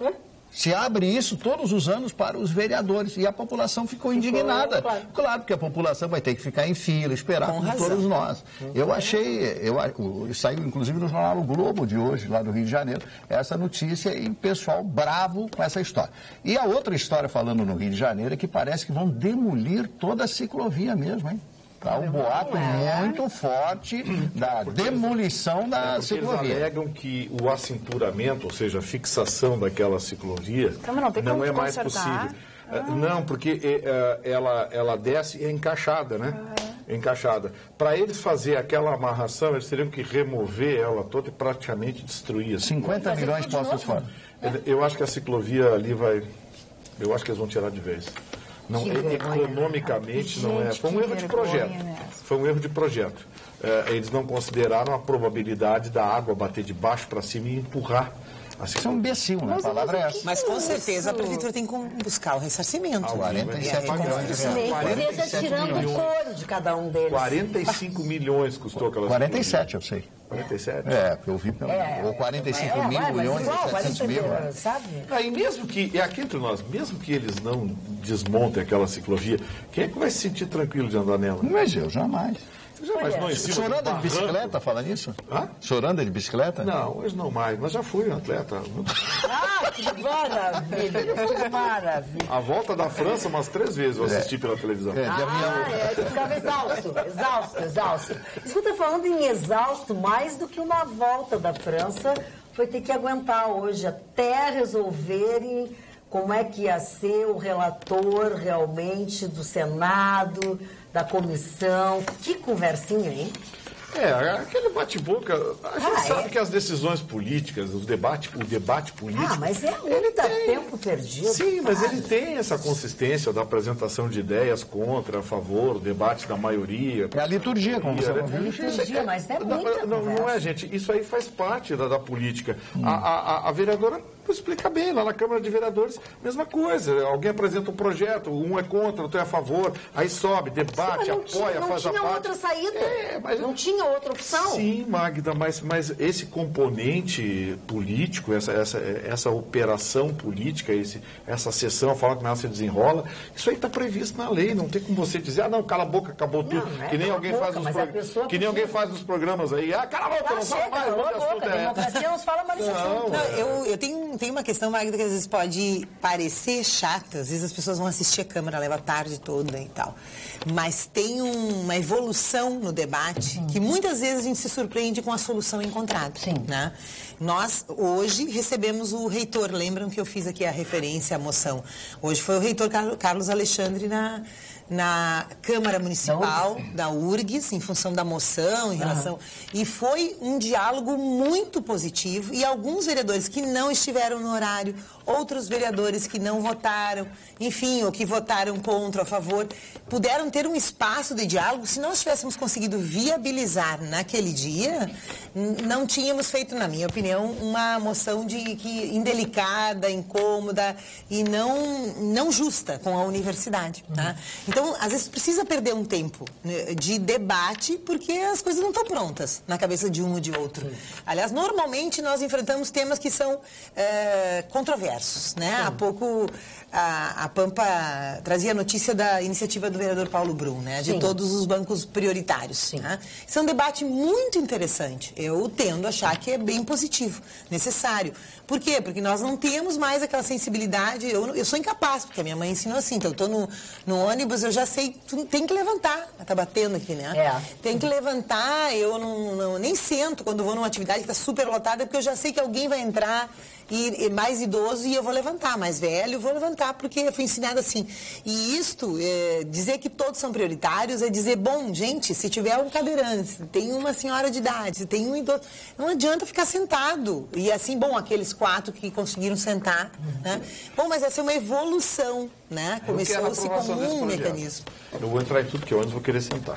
Se abre isso todos os anos para os vereadores. E a população ficou indignada. claro. Claro, porque a população vai ter que ficar em fila, esperar Com como razão. todos nós. Eu achei, eu, o- saiu inclusive no jornal O Globo de hoje, lá do Rio de Janeiro, essa notícia e o pessoal bravo com essa história. E a outra história falando no Rio de Janeiro é que parece que vão demolir toda a ciclovia mesmo, hein? Tá um boato muito forte da demolição da Porque eles ciclovia. alegam que o assinturamento, ou seja, a fixação daquela ciclovia, Então, mas não tem como é tu mais consertar? possível. Ah, Não, porque eh, eh, ela, ela desce e é encaixada, né? É encaixada. Para eles fazer aquela amarração, eles teriam que remover ela toda e praticamente destruir. assim. cinquenta milhões postos fora. Eu acho que a ciclovia ali vai... Eu acho que eles vão tirar de vez. Não, Que e- vergonha, economicamente não é. Gente, Foi um que erro de vergonha projeto. mesmo. Foi um erro de projeto. Eh, eles não consideraram a probabilidade da água bater de baixo para cima e empurrar a Isso é um ciclovia. imbecil, né? A palavra é essa. Mas com certeza a prefeitura tem que buscar o ressarcimento. Ah, né? quarenta e sete E a milhões de reconstrução. reais. Nem que seja quarenta e sete tirando o milhões. couro de cada um deles. quarenta e cinco milhões custou aquela quarenta e ciclovia. sete, eu sei. quarenta e sete? É, porque eu vi pelo É, ou quarenta e cinco é, mil vai, mas milhões igual, e setecentos mil. quarenta, né? sabe? Aí mesmo que, é aqui entre nós, mesmo que eles não desmontem aquela ciclovia, quem é que vai se sentir tranquilo de andar nela? Mas eu jamais. Já imaginou em cima O senhor de um anda de barranco? bicicleta, fala nisso? Hã? O senhor anda de bicicleta? Não, hoje não mais, mas já fui atleta. Ah, que maravilha, que maravilha. A volta da França umas três vezes eu assisti pela televisão. É, de avião. Ah, é, tu ficava exausto, exausto, exausto. Escuta, falando em exausto, mais do que uma volta da França, foi ter que aguentar hoje até resolverem como é que ia ser o relator realmente do Senado, da comissão. Que conversinha, hein? É, aquele bate-boca, a gente Ah, sabe é? que as decisões políticas, o debate, o debate político... Ah, mas é ele muito tem- tempo perdido. Sim, mas cara. ele tem essa consistência da apresentação de ideias contra, a favor, o debate da maioria. É a liturgia, como você né? ouviu. Liturgia, mas é Não, muita não, não é, conversa. gente. Isso aí faz parte da, da política. A, a, a vereadora explica bem, lá na Câmara de Vereadores, mesma coisa. Alguém apresenta um projeto, um é contra, outro é a favor, aí sobe, debate, Mas não apoia, tinha, não faz a tinha parte. outra saída. É, mas- Não tinha outra opção. Sim, Magda, mas, mas esse componente político, essa, essa, essa operação política, esse, essa sessão, a forma como ela se desenrola, isso aí está previsto na lei. Não tem como você dizer, ah, não, cala a boca, acabou tudo. não é que nem cala a alguém boca, faz nos mas a pro- pessoa que nem alguém faz nos programas aí, ah, cala a boca, Ah, não fala chega, mais, calou a o assunto boca. é. Democracia não se fala mais nesse assunto. Não, eu, eu tenho, tenho uma questão, Magda, que às vezes pode parecer chata. Às vezes as pessoas vão assistir a Câmara, leva a tarde toda e tal. Mas tem um- uma evolução no debate que muitas vezes a gente se surpreende com a solução encontrada. Sim. Né? Nós, hoje, recebemos o reitor. Lembram que eu fiz aqui a referência à moção? Hoje foi o reitor Car- Carlos Alexandre na... na Câmara Municipal da U R G S, em função da moção, em relação... E foi um diálogo muito positivo, e alguns vereadores que não estiveram no horário, outros vereadores que não votaram, enfim, ou que votaram contra, a favor, puderam ter um espaço de diálogo. Se nós tivéssemos conseguido viabilizar naquele dia, n- não tínhamos feito, na minha opinião, uma moção de que indelicada, incômoda e não, não justa com a universidade. Tá? Então, às vezes, precisa perder um tempo, né, de debate, porque as coisas não estão prontas na cabeça de um ou de outro. Aliás, normalmente nós enfrentamos temas que são eh, controversos. Né? Há pouco a, a Pampa trazia a notícia da iniciativa do vereador Paulo Brum, né? De Sim. todos os bancos prioritários. Né? Isso é um debate muito interessante. Eu tendo a achar que é bem positivo, necessário. Por quê? Porque nós não temos mais aquela sensibilidade. Eu, eu sou incapaz, porque a minha mãe ensinou assim. Então, eu estou no, no ônibus, eu já sei, tu tem que levantar. Está batendo aqui, né? É. Tem que levantar, eu não, não- nem sento quando vou numa atividade que está super lotada, porque eu já sei que alguém vai entrar e, e mais idoso e eu vou levantar, mais velho, eu vou levantar, porque eu fui ensinada assim. E isto, é, dizer que todos são prioritários é dizer, bom, gente, se tiver um cadeirante, se tem uma senhora de idade, se tem um idoso, não adianta ficar sentado. E assim, bom, aqueles quatro que conseguiram sentar, né? Bom, mas essa é uma evolução, né? Eu quero a Começou-se aprovação como desse um projeto. mecanismo. Eu vou entrar em tudo que eu antes vou querer sentar.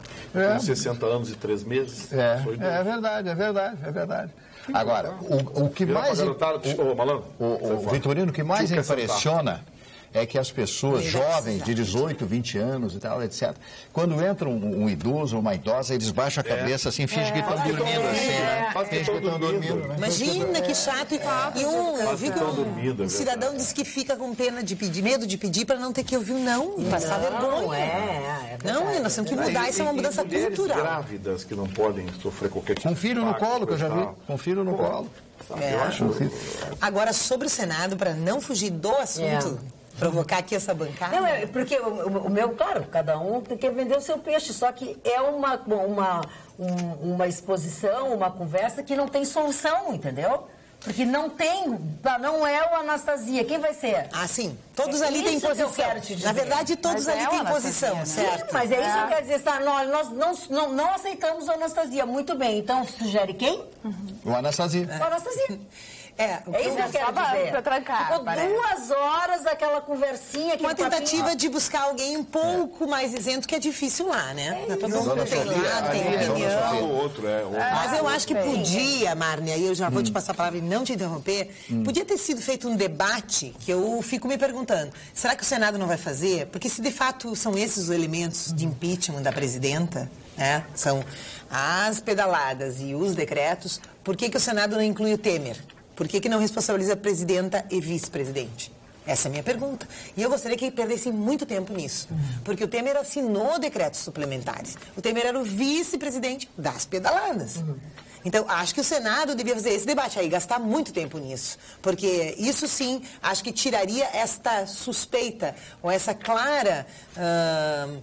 É. Com sessenta anos e três meses, É, sou idoso. é verdade, é verdade, é verdade. Agora, o, o que Vira mais... pra garotada, ô, malandro, O, o, sai fora. Vitorino, o que mais Tio quer sentar. impressiona é que as pessoas jovens de dezoito, vinte anos e tal, etcétera, quando entra um, um idoso ou uma idosa, eles baixam a cabeça assim, fingem que estão dormindo assim, né? Faz que Fingem que estão estão dormindo, né? Imagina que chato. E, e um, eu vi que estão um, dormindo, é um cidadão disse que fica com pena de pedir, medo de pedir para não ter que ouvir um não e passar vergonha. Não, é, é Não, verdade. nós temos que Ah, mudar, e- isso é uma e- mudança e mulheres cultural. grávidas que não podem sofrer qualquer tipo Com filho de no impacto, colo, que eu já vi. tal. Com filho no colo. Sabe, É. Eu acho... Agora, sobre o Senado, para não fugir do assunto, provocar aqui essa bancada. Não, é porque o, o- o meu, claro, cada um tem que vender o seu peixe, só que é uma, uma, um- uma exposição, uma conversa que não tem solução, entendeu? Porque não tem, não é o Anastasia, quem vai ser? Ah, sim. Todos É ali têm isso que eu posição. quero te dizer. Na verdade, todos Mas ali é têm uma posição, Anastasia, né? certo? Sim, mas é isso que eu quero dizer, tá? Nós, nós não, não, não aceitamos o Anastasia, muito bem, então sugere quem? O Anastasia. O Anastasia. É, É isso que eu quero Só pra- dizer. pra trancar, Ficou parece. duas horas aquela conversinha. aquele uma tentativa papinho. de buscar alguém um pouco mais isento, que é difícil lá, né? Todo mundo Dona tem Sofia, lado, tem ali, Dona opinião. Sofia. O outro, é. o- Mas eu acho que podia, Márnia, e eu já vou te passar a palavra e não te interromper, podia ter sido feito um debate que eu fico me perguntando, será que o Senado não vai fazer? Porque se de fato são esses os elementos de impeachment da presidenta, né? São as pedaladas e os decretos, por que, que o Senado não inclui o Temer? Por que, que não responsabiliza a presidenta e vice-presidente? Essa é a minha pergunta. E eu gostaria que ele perdesse muito tempo nisso. Porque o Temer assinou decretos suplementares. O Temer era o vice-presidente das pedaladas. Uhum. Então, acho que o Senado devia fazer esse debate aí, gastar muito tempo nisso. Porque isso sim, acho que tiraria esta suspeita, ou essa clara... Uh,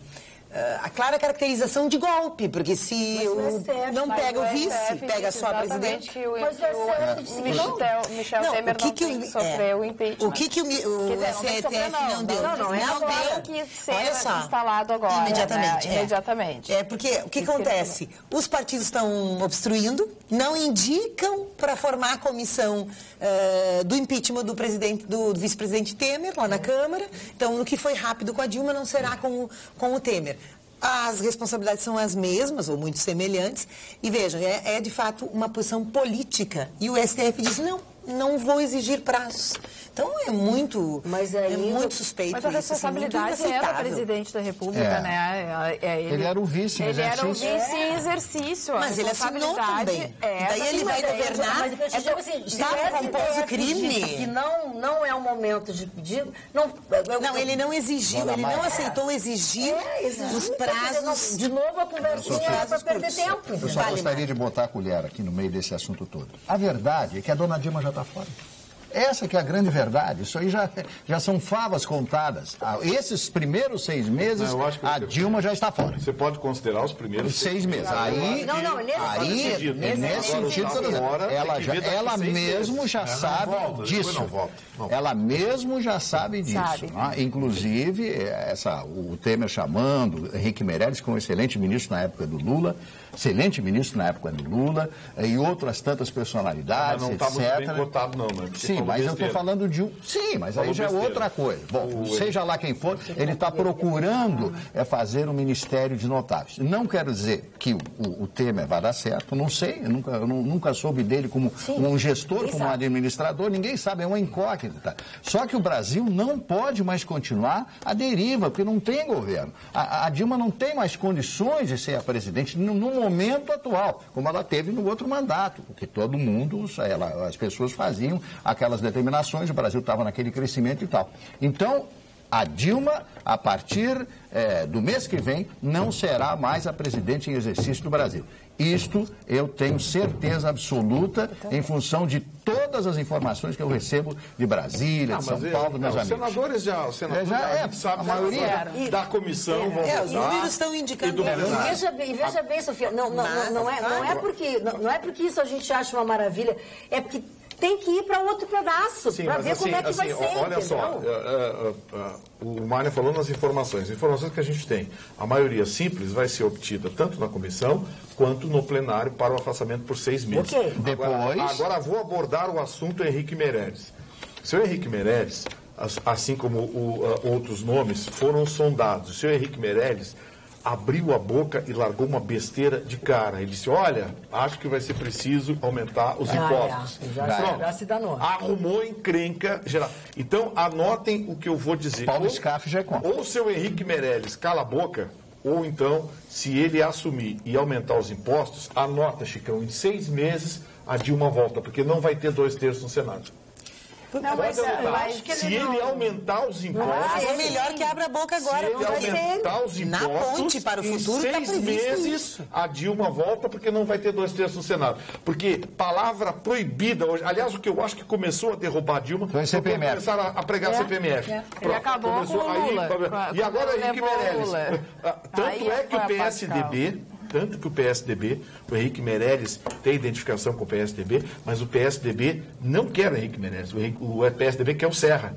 a clara caracterização de golpe, porque se o, não pega o vice, pega só a presidente. Mas o Michel, Michel não, Temer o que não que tem o, que sofrer o impeachment. O que, que o, o dizer, S T F não, não deu? Não, não, é não agora deu. que ser Olha só, instalado agora. Imediatamente. Né? É. Imediatamente. É, porque o que, que acontece? Os partidos estão obstruindo, não indicam para formar a comissão uh, do impeachment do presidente, do, do vice-presidente Temer, lá na Câmara. Então, no que foi rápido com a Dilma, não será com o, com o Temer. As responsabilidades são as mesmas, ou muito semelhantes, e vejam, é, é de fato uma posição política. E o S T F diz, não, não vou exigir prazos. Então é muito, mas aí, é muito suspeito mas a isso, responsabilidade assim, era do presidente da República, é. né? É, ele, ele era o vice em ele exercício. Ele era o vice em exercício. Mas ele assinou também. É, daí ele vai governar, mas, mas, é, assim, já compôs o crime. Que não, não é o momento de pedir... Não, eu, não ele não exigiu, ele não é. aceitou exigir é, os prazos. De novo a conversinha para perder tempo. Eu só gostaria de botar a colher aqui no meio desse assunto todo. A verdade é que a dona Dilma já está fora. Essa que é a grande verdade. Isso aí já, já são favas contadas. Esses primeiros seis meses, não, a Dilma já está fora. Você pode considerar os primeiros seis, seis meses. Aí, não, não, nesse aí, sentido, nesse, nesse sentido, fora, ela, já, ela mesmo meses. já é, sabe volta, disso. Não volta, não. Ela mesmo já sabe disso. Sabe. Né? Inclusive, essa, o Temer chamando, Henrique Meirelles, que foi um excelente ministro na época do Lula, excelente ministro na época do Lula, e outras tantas personalidades, não etcétera. Não está muito bem cotado, não, né? Sim, mas besteira. eu estou falando de um... Sim, mas falou aí já besteira. é outra coisa. Bom, o... seja lá quem for, ele está procurando é, fazer um ministério de notáveis. Não quero dizer que o, o, o Temer vai dar certo, não sei, eu nunca, eu nunca soube dele como Sim, um gestor, como um administrador, ninguém sabe, é uma incógnita. Só que o Brasil não pode mais continuar à deriva, porque não tem governo. A, a Dilma não tem mais condições de ser a presidente no, no momento atual, como ela teve no outro mandato, porque todo mundo, ela, as pessoas faziam aquelas determinações, o Brasil estava naquele crescimento e tal. Então, a Dilma, a partir é, do mês que vem, não será mais a presidente em exercício do Brasil. Isto eu tenho certeza absoluta em função de todas as informações que eu recebo de Brasília, não, de São Paulo, dos meus não, amigos. Os senadores já, os senadores já, já é, a gente sabe a maioria e, da comissão vão é, votar. Os números estão indicando. É, veja bem, veja bem, Sofia, não, não, não, não, é, não, é porque, não, não é porque isso a gente acha uma maravilha, é porque tem que ir para outro pedaço, para ver assim, como é que assim, vai ser, olha entendeu? só, uh, uh, uh, o Mário falou nas informações. As informações que a gente tem, a maioria simples vai ser obtida tanto na comissão quanto no plenário para o afastamento por seis meses. Okay. Depois... Agora, agora vou abordar o assunto Henrique Meirelles. O senhor Henrique Meirelles, assim como o, uh, outros nomes, foram sondados. O senhor Henrique Meirelles abriu a boca e largou uma besteira de cara. Ele disse, olha, acho que vai ser preciso aumentar os ah, impostos. É. Já, Pronto, já se danou. Arrumou encrenca geral. Então, anotem o que eu vou dizer. Paulo Scaff já é contra. Ou o seu Henrique Meirelles cala a boca, ou então, se ele assumir e aumentar os impostos, anota, Chicão, em seis meses a Dilma volta, porque não vai ter dois terços no Senado. Não, mas, eu acho que se ele, ele não... aumentar os impostos... É melhor que abra a boca agora. Se ele aumentar os impostos, na ponte para o futuro, em seis tá meses isso. a Dilma volta porque não vai ter dois terços no Senado. Porque palavra proibida hoje... Aliás, o que eu acho que começou a derrubar a Dilma foi C P M F. Começaram a, a pregar é, C P M F. É. Ele acabou começou com o Lula. Aí, e agora Henrique Meirelles. Tanto aí é que o P S D B... Tanto que o P S D B, o Henrique Meirelles tem identificação com o P S D B, mas o P S D B não quer o Henrique Meirelles, o, Henrique, o P S D B quer o Serra.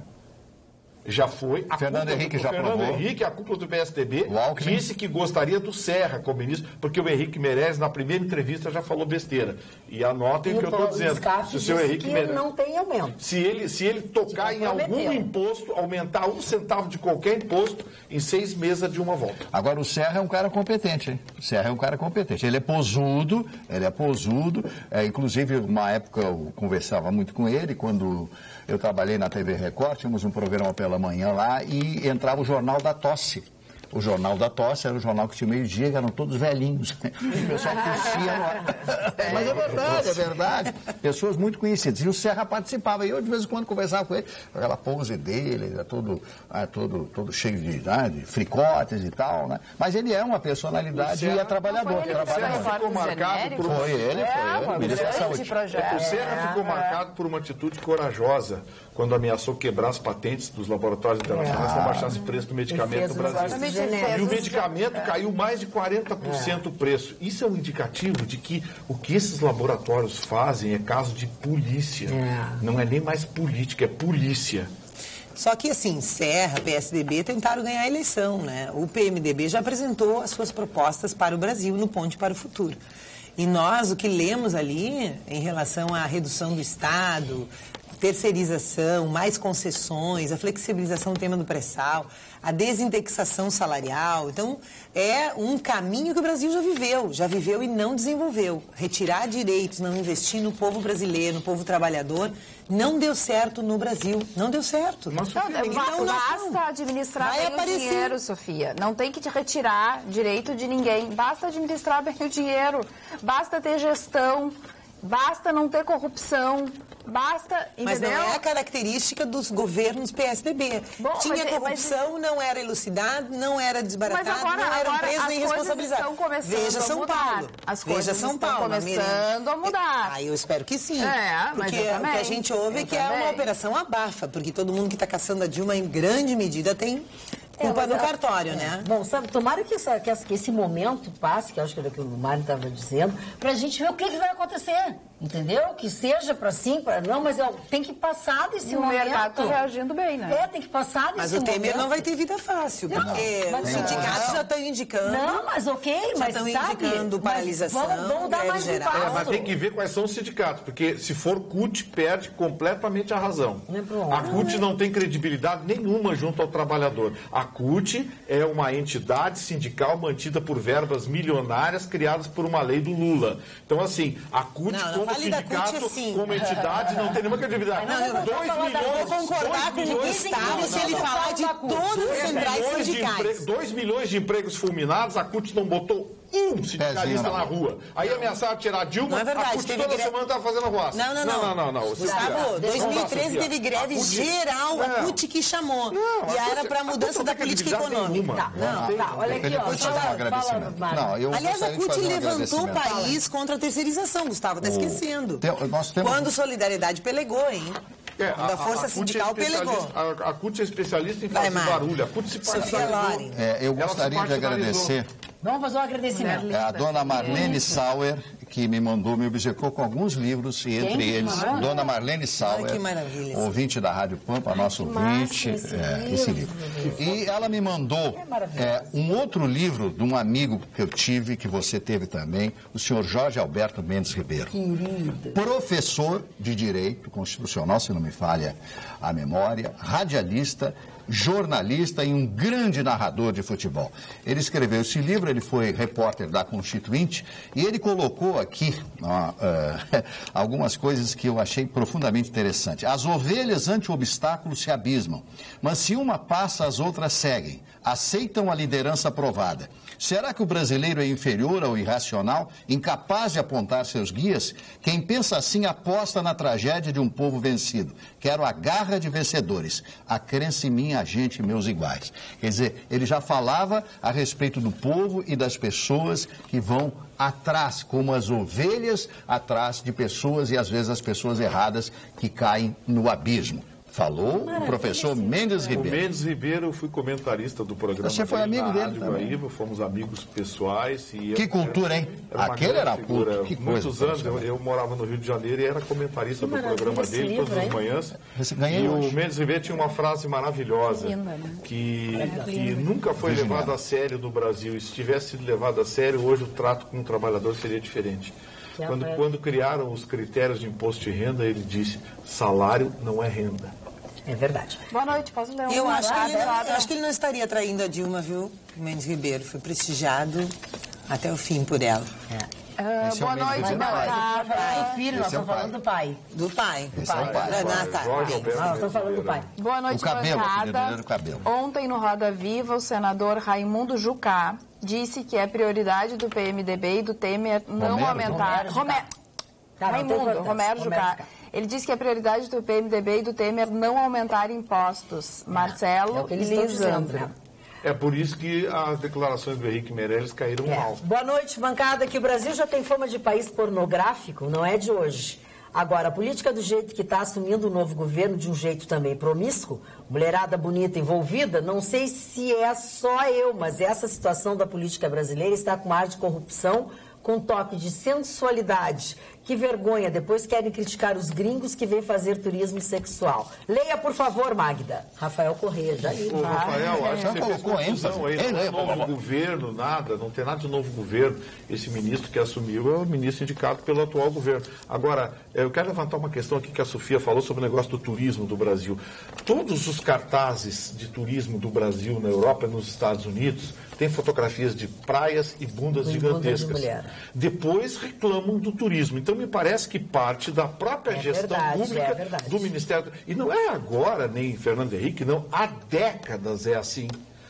Já foi. A Fernando Henrique do, já Fernando provou. Henrique, a cúpula do P S D B, disse que gostaria do Serra como ministro, porque o Henrique Meirelles, na primeira entrevista, já falou besteira. E anotem o que eu estou dizendo. Se o seu Henrique Meirelles não tem aumento. Se ele, se ele tocar em algum imposto, aumentar um centavo de qualquer imposto, em seis meses de uma volta. Agora, o Serra é um cara competente, hein? O Serra é um cara competente. Ele é posudo, ele é posudo. É, inclusive, uma época eu conversava muito com ele, quando eu trabalhei na T V Record, tínhamos um programa pela manhã lá e entrava o Jornal da Tosse. o Jornal da Tosse era o jornal que tinha meio-dia, que eram todos velhinhos. O pessoal tossia no... Mas é verdade, é verdade. Pessoas muito conhecidas. E o Serra participava. E eu, de vez em quando, conversava com ele, aquela pose dele, ele era todo, ah, todo, todo cheio de, ah, de fricotes e tal, né? Mas ele é uma personalidade e é trabalhador. O Serra ficou marcado por... Foi ele, foi ele. Ministro da Saúde. O Serra ficou marcado por uma atitude corajosa quando ameaçou quebrar as patentes dos laboratórios internacionais para baixar o preço do medicamento no Brasil. E o medicamento caiu mais de quarenta por cento o preço. Isso é um indicativo de que o que esses laboratórios fazem é caso de polícia. Não é nem mais política, é polícia. Só que, assim, Serra, P S D B tentaram ganhar a eleição, né? O P M D B já apresentou as suas propostas para o Brasil no Ponte para o Futuro. E nós, o que lemos ali, em relação à redução do Estado, terceirização, mais concessões, a flexibilização do tema do pré-sal, a desindexação salarial. Então, é um caminho que o Brasil já viveu, já viveu e não desenvolveu. Retirar direitos, não investir no povo brasileiro, no povo trabalhador, não deu certo no Brasil. Não deu certo. Não, então, basta administrar bem o dinheiro, Sofia. Não tem que te retirar direito de ninguém. Basta administrar bem o dinheiro. Basta ter gestão. Basta não ter corrupção, basta, entendeu? Mas não é a característica dos governos P S D B. Bom, tinha mas, corrupção, mas... não era elucidado, não era desbaratado, mas agora, não eram presos nem responsabilizados. Veja São Paulo. As Veja coisas São estão Paulo, começando a mudar. Ah, eu espero que sim. É, mas porque o que a gente ouve eu é que também. é uma operação abafa, porque todo mundo que está caçando a Dilma, em grande medida, tem... culpa é, do cartório, é. né? Bom, sabe, tomara que, essa, que, essa, que esse momento passe, que eu acho que era o que o Mário estava dizendo, pra gente ver o que, que vai acontecer, entendeu? Que seja pra sim, pra não, mas ó, tem que passar desse o momento. O mercado tá reagindo bem, né? É, tem que passar desse mas momento. Mas o Temer não vai ter vida fácil, não, porque os sindicatos não. já estão indicando... Não, mas ok, já mas estão sabe, indicando paralisação, vamos, vamos dar mais geral. É, mas tem que ver quais são os sindicatos, porque se for C U T, perde completamente a razão. É a C U T não tem credibilidade nenhuma junto ao trabalhador. A C U T é uma entidade sindical mantida por verbas milionárias criadas por uma lei do Lula. Então, assim, a C U T não, não como sindicato, assim. como entidade, não tem nenhuma credibilidade. Não, eu dois milhões, vou concordar com o Gustavo se ele falar de todos os centrais sindicais. dois milhões de empregos fulminados, a C U T não botou um sindicalista na rua. Aí ameaçaram tirar a Dilma, não é verdade, a C U T toda greve... semana estava fazendo arruaça. Não, não, não. Não, não, não. Gustavo, dois mil e treze teve greve a C U T... geral, não. a C U T que chamou. Não, e era para mudança da política econômica. Tá, não, tá, olha aqui, ó. Fala, fala, não, eu aliás, a C U T um levantou o país contra a terceirização, Gustavo, está esquecendo. Tem, nós temos... Quando Solidariedade pelegou, hein? É, Quando a Força a, a Sindical é pelegou. A, a C U T é especialista em fazer Vai, barulho. A C U T se parcializou. É, eu gostaria de agradecer... Vamos fazer um agradecimento. É a dona Marlene Sauer, que me mandou, me obcecou com alguns livros, e entre Quem? eles, Ah, dona Marlene Sauer, que maravilha. ouvinte da Rádio Pampa, nosso ouvinte, esse, é, livro, esse livro. E ela me mandou é, um outro livro de um amigo que eu tive, que você teve também, o senhor Jorge Alberto Mendes Ribeiro. Querido. Professor de Direito Constitucional, se não me falha a memória, radialista, jornalista e um grande narrador de futebol. Ele escreveu esse livro, ele foi repórter da Constituinte e ele colocou aqui ó, uh, algumas coisas que eu achei profundamente interessantes. As ovelhas ante o obstáculo se abismam, mas se uma passa, as outras seguem. Aceitam a liderança aprovada. Será que o brasileiro é inferior ao irracional, incapaz de apontar seus guias? Quem pensa assim aposta na tragédia de um povo vencido. Quero a garra de vencedores, a crença em mim, a gente, meus iguais. Quer dizer, ele já falava a respeito do povo e das pessoas que vão atrás, como as ovelhas atrás de pessoas e às vezes as pessoas erradas que caem no abismo. Falou o professor Mendes Ribeiro. O Mendes Ribeiro, eu fui comentarista do programa. Você foi amigo na dele Rádio também. Guaíba, fomos amigos pessoais. E que eu, cultura, hein? Era Aquele era figura. culto. Que coisa. Muitos anos, eu, eu morava no Rio de Janeiro e era comentarista que do programa dele livro, todas as hein? manhãs. Ganhei e hoje. o Mendes Ribeiro tinha uma frase maravilhosa Linda, né? que, que nunca foi levado a sério no Brasil. E se tivesse sido levado a sério, hoje o trato com o trabalhador seria diferente. Quando, quando criaram os critérios de imposto de renda, ele disse, salário não é renda. É verdade. Boa noite, posso ler um Eu acho que, ele, eu lado? acho que ele não estaria traindo a Dilma, viu? O Mendes Ribeiro foi prestigiado até o fim por ela. É. Uh, Esse é o boa medo noite, do pai. bancada. Do filho, nós Esse é o estamos pai. falando do pai. Do pai. Esse é o pai. Ah, tá. Jorge Alberto Nós estamos falando do pai. Boa noite, O cabelo, bancada. filho do cabelo. Ontem, no Roda Viva, o senador Raimundo Jucá disse que é prioridade do P M D B e do Temer não Romero? aumentar... Romero Jucá. Romero, Tá, não tem Raimundo, importância. Romero Romero Jucá. Jucá. Ele disse que é prioridade do P M D B e do Temer não aumentar impostos. Marcelo É o que eles estão dizendo, Lisandro. né? É por isso que as declarações do Henrique Meirelles caíram É. mal. Boa noite, bancada. Que o Brasil já tem fama de país pornográfico, não é de hoje. Agora, a política do jeito que está assumindo o novo governo, de um jeito também promíscuo, mulherada bonita envolvida, não sei se é só eu, mas essa situação da política brasileira está com ar de corrupção, com toque de sensualidade. Que vergonha, depois querem criticar os gringos que vêm fazer turismo sexual. Leia, por favor, Magda. Rafael Corrêa, já li. Ô, Rafael, acho que Já você fez colocou confusão aí. ênfase. Não é Ei, novo não, governo, nada, não tem nada de novo governo. Esse ministro que assumiu é o ministro indicado pelo atual governo. Agora, eu quero levantar uma questão aqui que a Sofia falou sobre o negócio do turismo do Brasil. Todos os cartazes de turismo do Brasil na Europa e nos Estados Unidos têm fotografias de praias e bundas Com gigantescas. bunda de mulher. Depois reclamam do turismo. Então, me parece que parte da própria É gestão verdade, pública é verdade. do Ministério. E não é agora, nem Fernando Henrique, não. Há décadas é assim.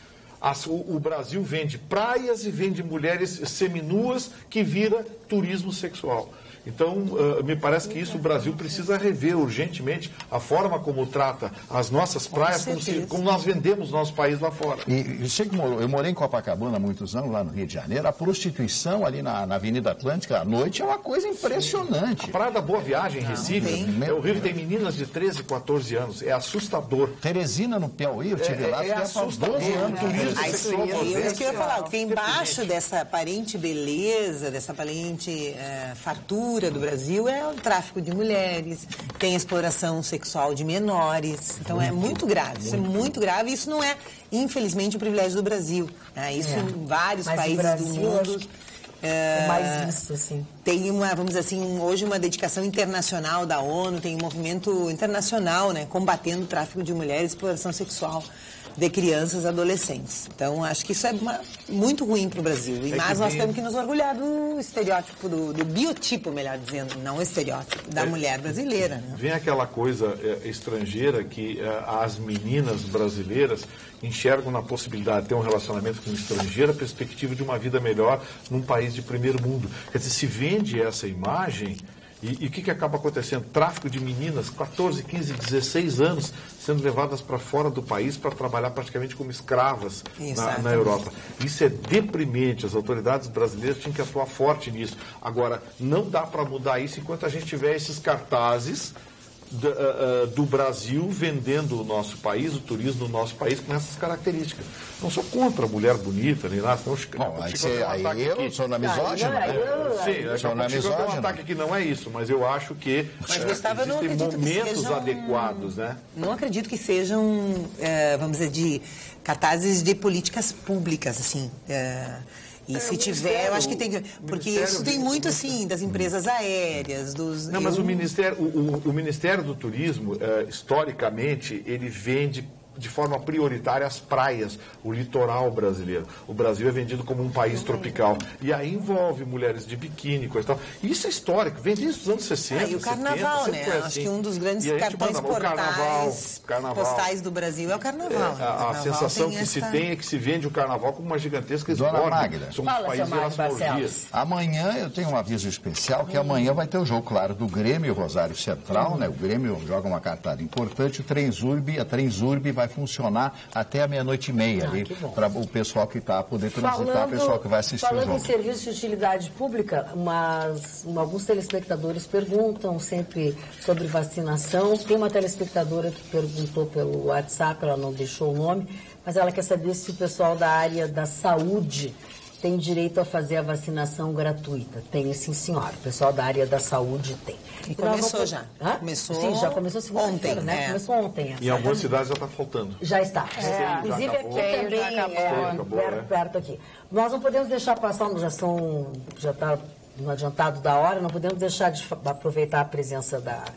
As- o, o Brasil vende praias e vende mulheres seminuas que vira turismo sexual. Então, ah, me parece que isso o Brasil precisa rever urgentemente a forma como trata as nossas praias, como, se- certeza. como nós vendemos nosso país lá fora. E, e sei que morou- eu morei em Copacabana há muitos anos, lá no Rio de Janeiro. A prostituição ali na, na Avenida Atlântica à noite é uma coisa impressionante. Praia da Boa Viagem, em Recife, tem. é horrível, tem meninas de treze, quatorze anos. É assustador. Teresina, no Piauí, eu estive É- lá, é fiquei há assustador, doze anos. é. Turismo Aí, sexual é isso que eu ia falar, potencial. porque embaixo dessa aparente beleza, dessa aparente eh, fartura do Brasil é o tráfico de mulheres, tem a exploração sexual de menores. Então é muito grave, isso é muito grave. Isso não é, infelizmente, o privilégio do Brasil. Né? Isso É. em vários Mas o países Brasil, do mundo. acho que eh, É mais isso, assim. Tem uma, vamos dizer assim, hoje uma dedicação internacional da ONU, tem um movimento internacional, né, combatendo o tráfico de mulheres e exploração sexual de crianças e adolescentes. Então, acho que isso é uma- muito ruim para o Brasil. E, É mas que nós vem- temos que nos orgulhar do estereótipo, do, do biotipo, melhor dizendo, não o estereótipo, da É. mulher brasileira. Né? Vem aquela coisa é, estrangeira que é, as meninas brasileiras enxergam na possibilidade de ter um relacionamento com um estrangeiro a perspectiva de uma vida melhor num país de primeiro mundo. Quer dizer, se vende essa imagem e e o que, que acaba acontecendo? Tráfico de meninas, quatorze, quinze, dezesseis anos, sendo levadas para fora do país para trabalhar praticamente como escravas na, Exatamente. na Europa. Isso é deprimente, as autoridades brasileiras tinham que atuar forte nisso. Agora, não dá para mudar isso enquanto a gente tiver esses cartazes da- ah, ah, do Brasil vendendo o nosso país, o turismo do nosso país com essas características. Não sou contra a mulher bonita, nem nada, senão Bom, aí, Chico você, tem um aí ataque eu aqui. sou na misógina. Aí eu- né? Sim, daqui Sou a na pouco Chico tem um misógina. ataque que não é isso, mas eu acho que Mas, eh, Gustavo, eu não existem acredito que momentos sejam- adequados, né? Não acredito que sejam, eh, vamos dizer, de cartazes de políticas públicas, assim. eh, e É, se o tiver, Ministério- eu acho que tem que. o Porque Ministério isso tem vem- muito, assim, das empresas aéreas, dos. Não, mas eu- o Ministério, o, o- o Ministério do Turismo, eh, historicamente, ele vende de forma prioritária as praias, o litoral brasileiro. O Brasil é vendido como um país tropical. E aí envolve mulheres de biquíni, coisa e tal. Isso é histórico, vem desde os anos sessenta, Ah, e o carnaval, setenta, né? sempre foi Acho assim. que um dos grandes E a gente cartões manda, o carnaval, portais, carnaval. postais do Brasil é o carnaval. É, O a, a carnaval sensação tem que se esta- tem é que se vende o carnaval como uma gigantesca Dona esborne. Magda. Somos Fala, um país seu de Mário Barcelos. orgias. Amanhã eu tenho um aviso especial, que amanhã vai ter o jogo, claro, do Grêmio e Rosário Central, né? O Grêmio joga uma cartada importante, o Transurb, a Transurb vai funcionar até a meia-noite e meia ali, que bom. para o pessoal que está poder transitar, o pessoal que vai assistir o falando jogo. em serviço de utilidade pública, umas, um- alguns telespectadores perguntam sempre sobre vacinação. Tem uma telespectadora que perguntou pelo WhatsApp, ela não deixou o nome, mas ela quer saber se o pessoal da área da saúde tem direito a fazer a vacinação gratuita. Tem, sim, senhora. O pessoal da área da saúde tem. E Então, começou vamos- já. Hã? Começou Sim, já começou segunda-feira, ontem, né? é. Começou ontem. Em algumas exatamente. cidades já está faltando. Já está. É, Inclusive já acabou. aqui também, Já acabou. é, Acabou, perto, é. perto aqui. Nós não podemos deixar passar, já são, já está no adiantado da hora, não podemos deixar de fa- aproveitar a presença da,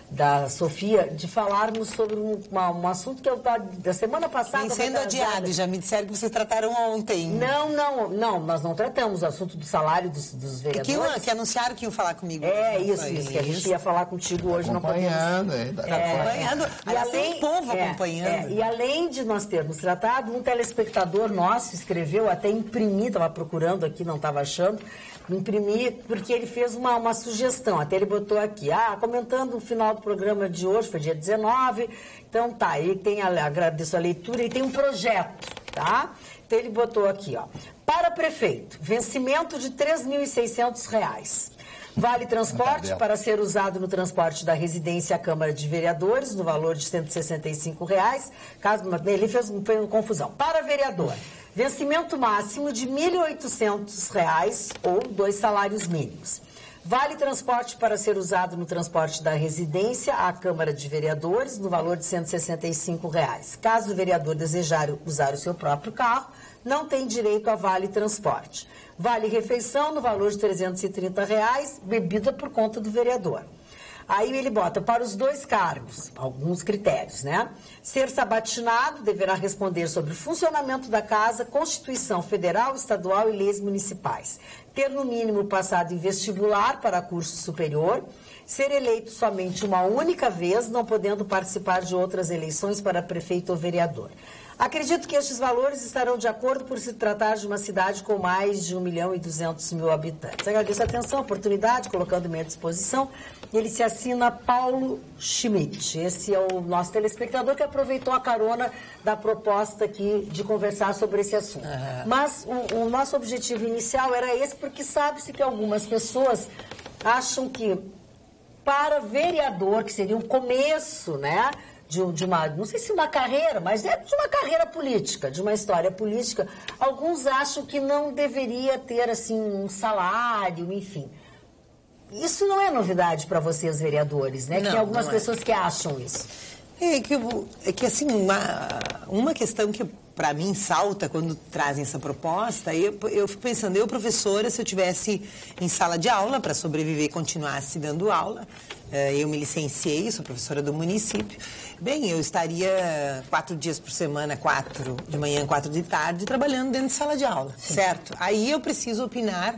da Sofia, de falarmos sobre um, uma, um assunto que eu da semana passada... Vem sendo adiado, já me disseram que vocês trataram ontem. Não, não, não, nós não tratamos o assunto do salário dos, dos vereadores. Que, que anunciaram que iam falar comigo. É, isso, isso, que a gente ia falar contigo hoje. Acompanhando, não podemos... é, acompanhando. E além, povo é, acompanhando. É, e além de nós termos tratado, um telespectador nosso escreveu, até imprimi, estava procurando aqui, não estava achando, imprimi, porque ele fez uma, uma sugestão, até ele botou aqui, ah, comentando o final do programa de hoje, foi dia dezenove, então tá, ele tem, a, agradeço a leitura, ele tem um projeto, tá? Então ele botou aqui, ó, para prefeito, vencimento de três mil e seiscentos reais. Vale transporte para ser usado no transporte da residência à Câmara de Vereadores, no valor de cento e sessenta e cinco reais. Caso ele fez, fez uma confusão. Para vereador, vencimento máximo de mil e oitocentos reais ou dois salários mínimos. Vale transporte para ser usado no transporte da residência à Câmara de Vereadores, no valor de cento e sessenta e cinco reais. Caso o vereador desejar usar o seu próprio carro, não tem direito a vale transporte. Vale refeição no valor de trezentos e trinta reais, bebida por conta do vereador. Aí ele bota para os dois cargos, alguns critérios, né? Ser sabatinado, deverá responder sobre o funcionamento da casa, Constituição Federal, Estadual e leis municipais. Ter, no mínimo, passado em vestibular para curso superior. Ser eleito somente uma única vez, não podendo participar de outras eleições para prefeito ou vereador. Acredito que estes valores estarão de acordo por se tratar de uma cidade com mais de um milhão e duzentos mil habitantes. Agradeço a atenção, a oportunidade, colocando à minha disposição. Ele se assina Paulo Schmidt. Esse é o nosso telespectador que aproveitou a carona da proposta aqui de conversar sobre esse assunto. Uhum. Mas o, o nosso objetivo inicial era esse, porque sabe-se que algumas pessoas acham que para vereador, que seria um começo, né? De, de uma, não sei se uma carreira, mas é de uma carreira política, de uma história política. Alguns acham que não deveria ter, assim, um salário, enfim. Isso não é novidade para vocês, vereadores, né? Não, tem algumas pessoas é. que acham isso. É que, é que assim, uma, uma questão que para mim salta quando trazem essa proposta, eu, eu fico pensando, eu professora, se eu tivesse em sala de aula para sobreviver e continuasse dando aula, eu me licenciei, sou professora do município, bem, eu estaria quatro dias por semana, quatro de manhã, quatro de tarde, trabalhando dentro de sala de aula, Sim. certo? Aí eu preciso opinar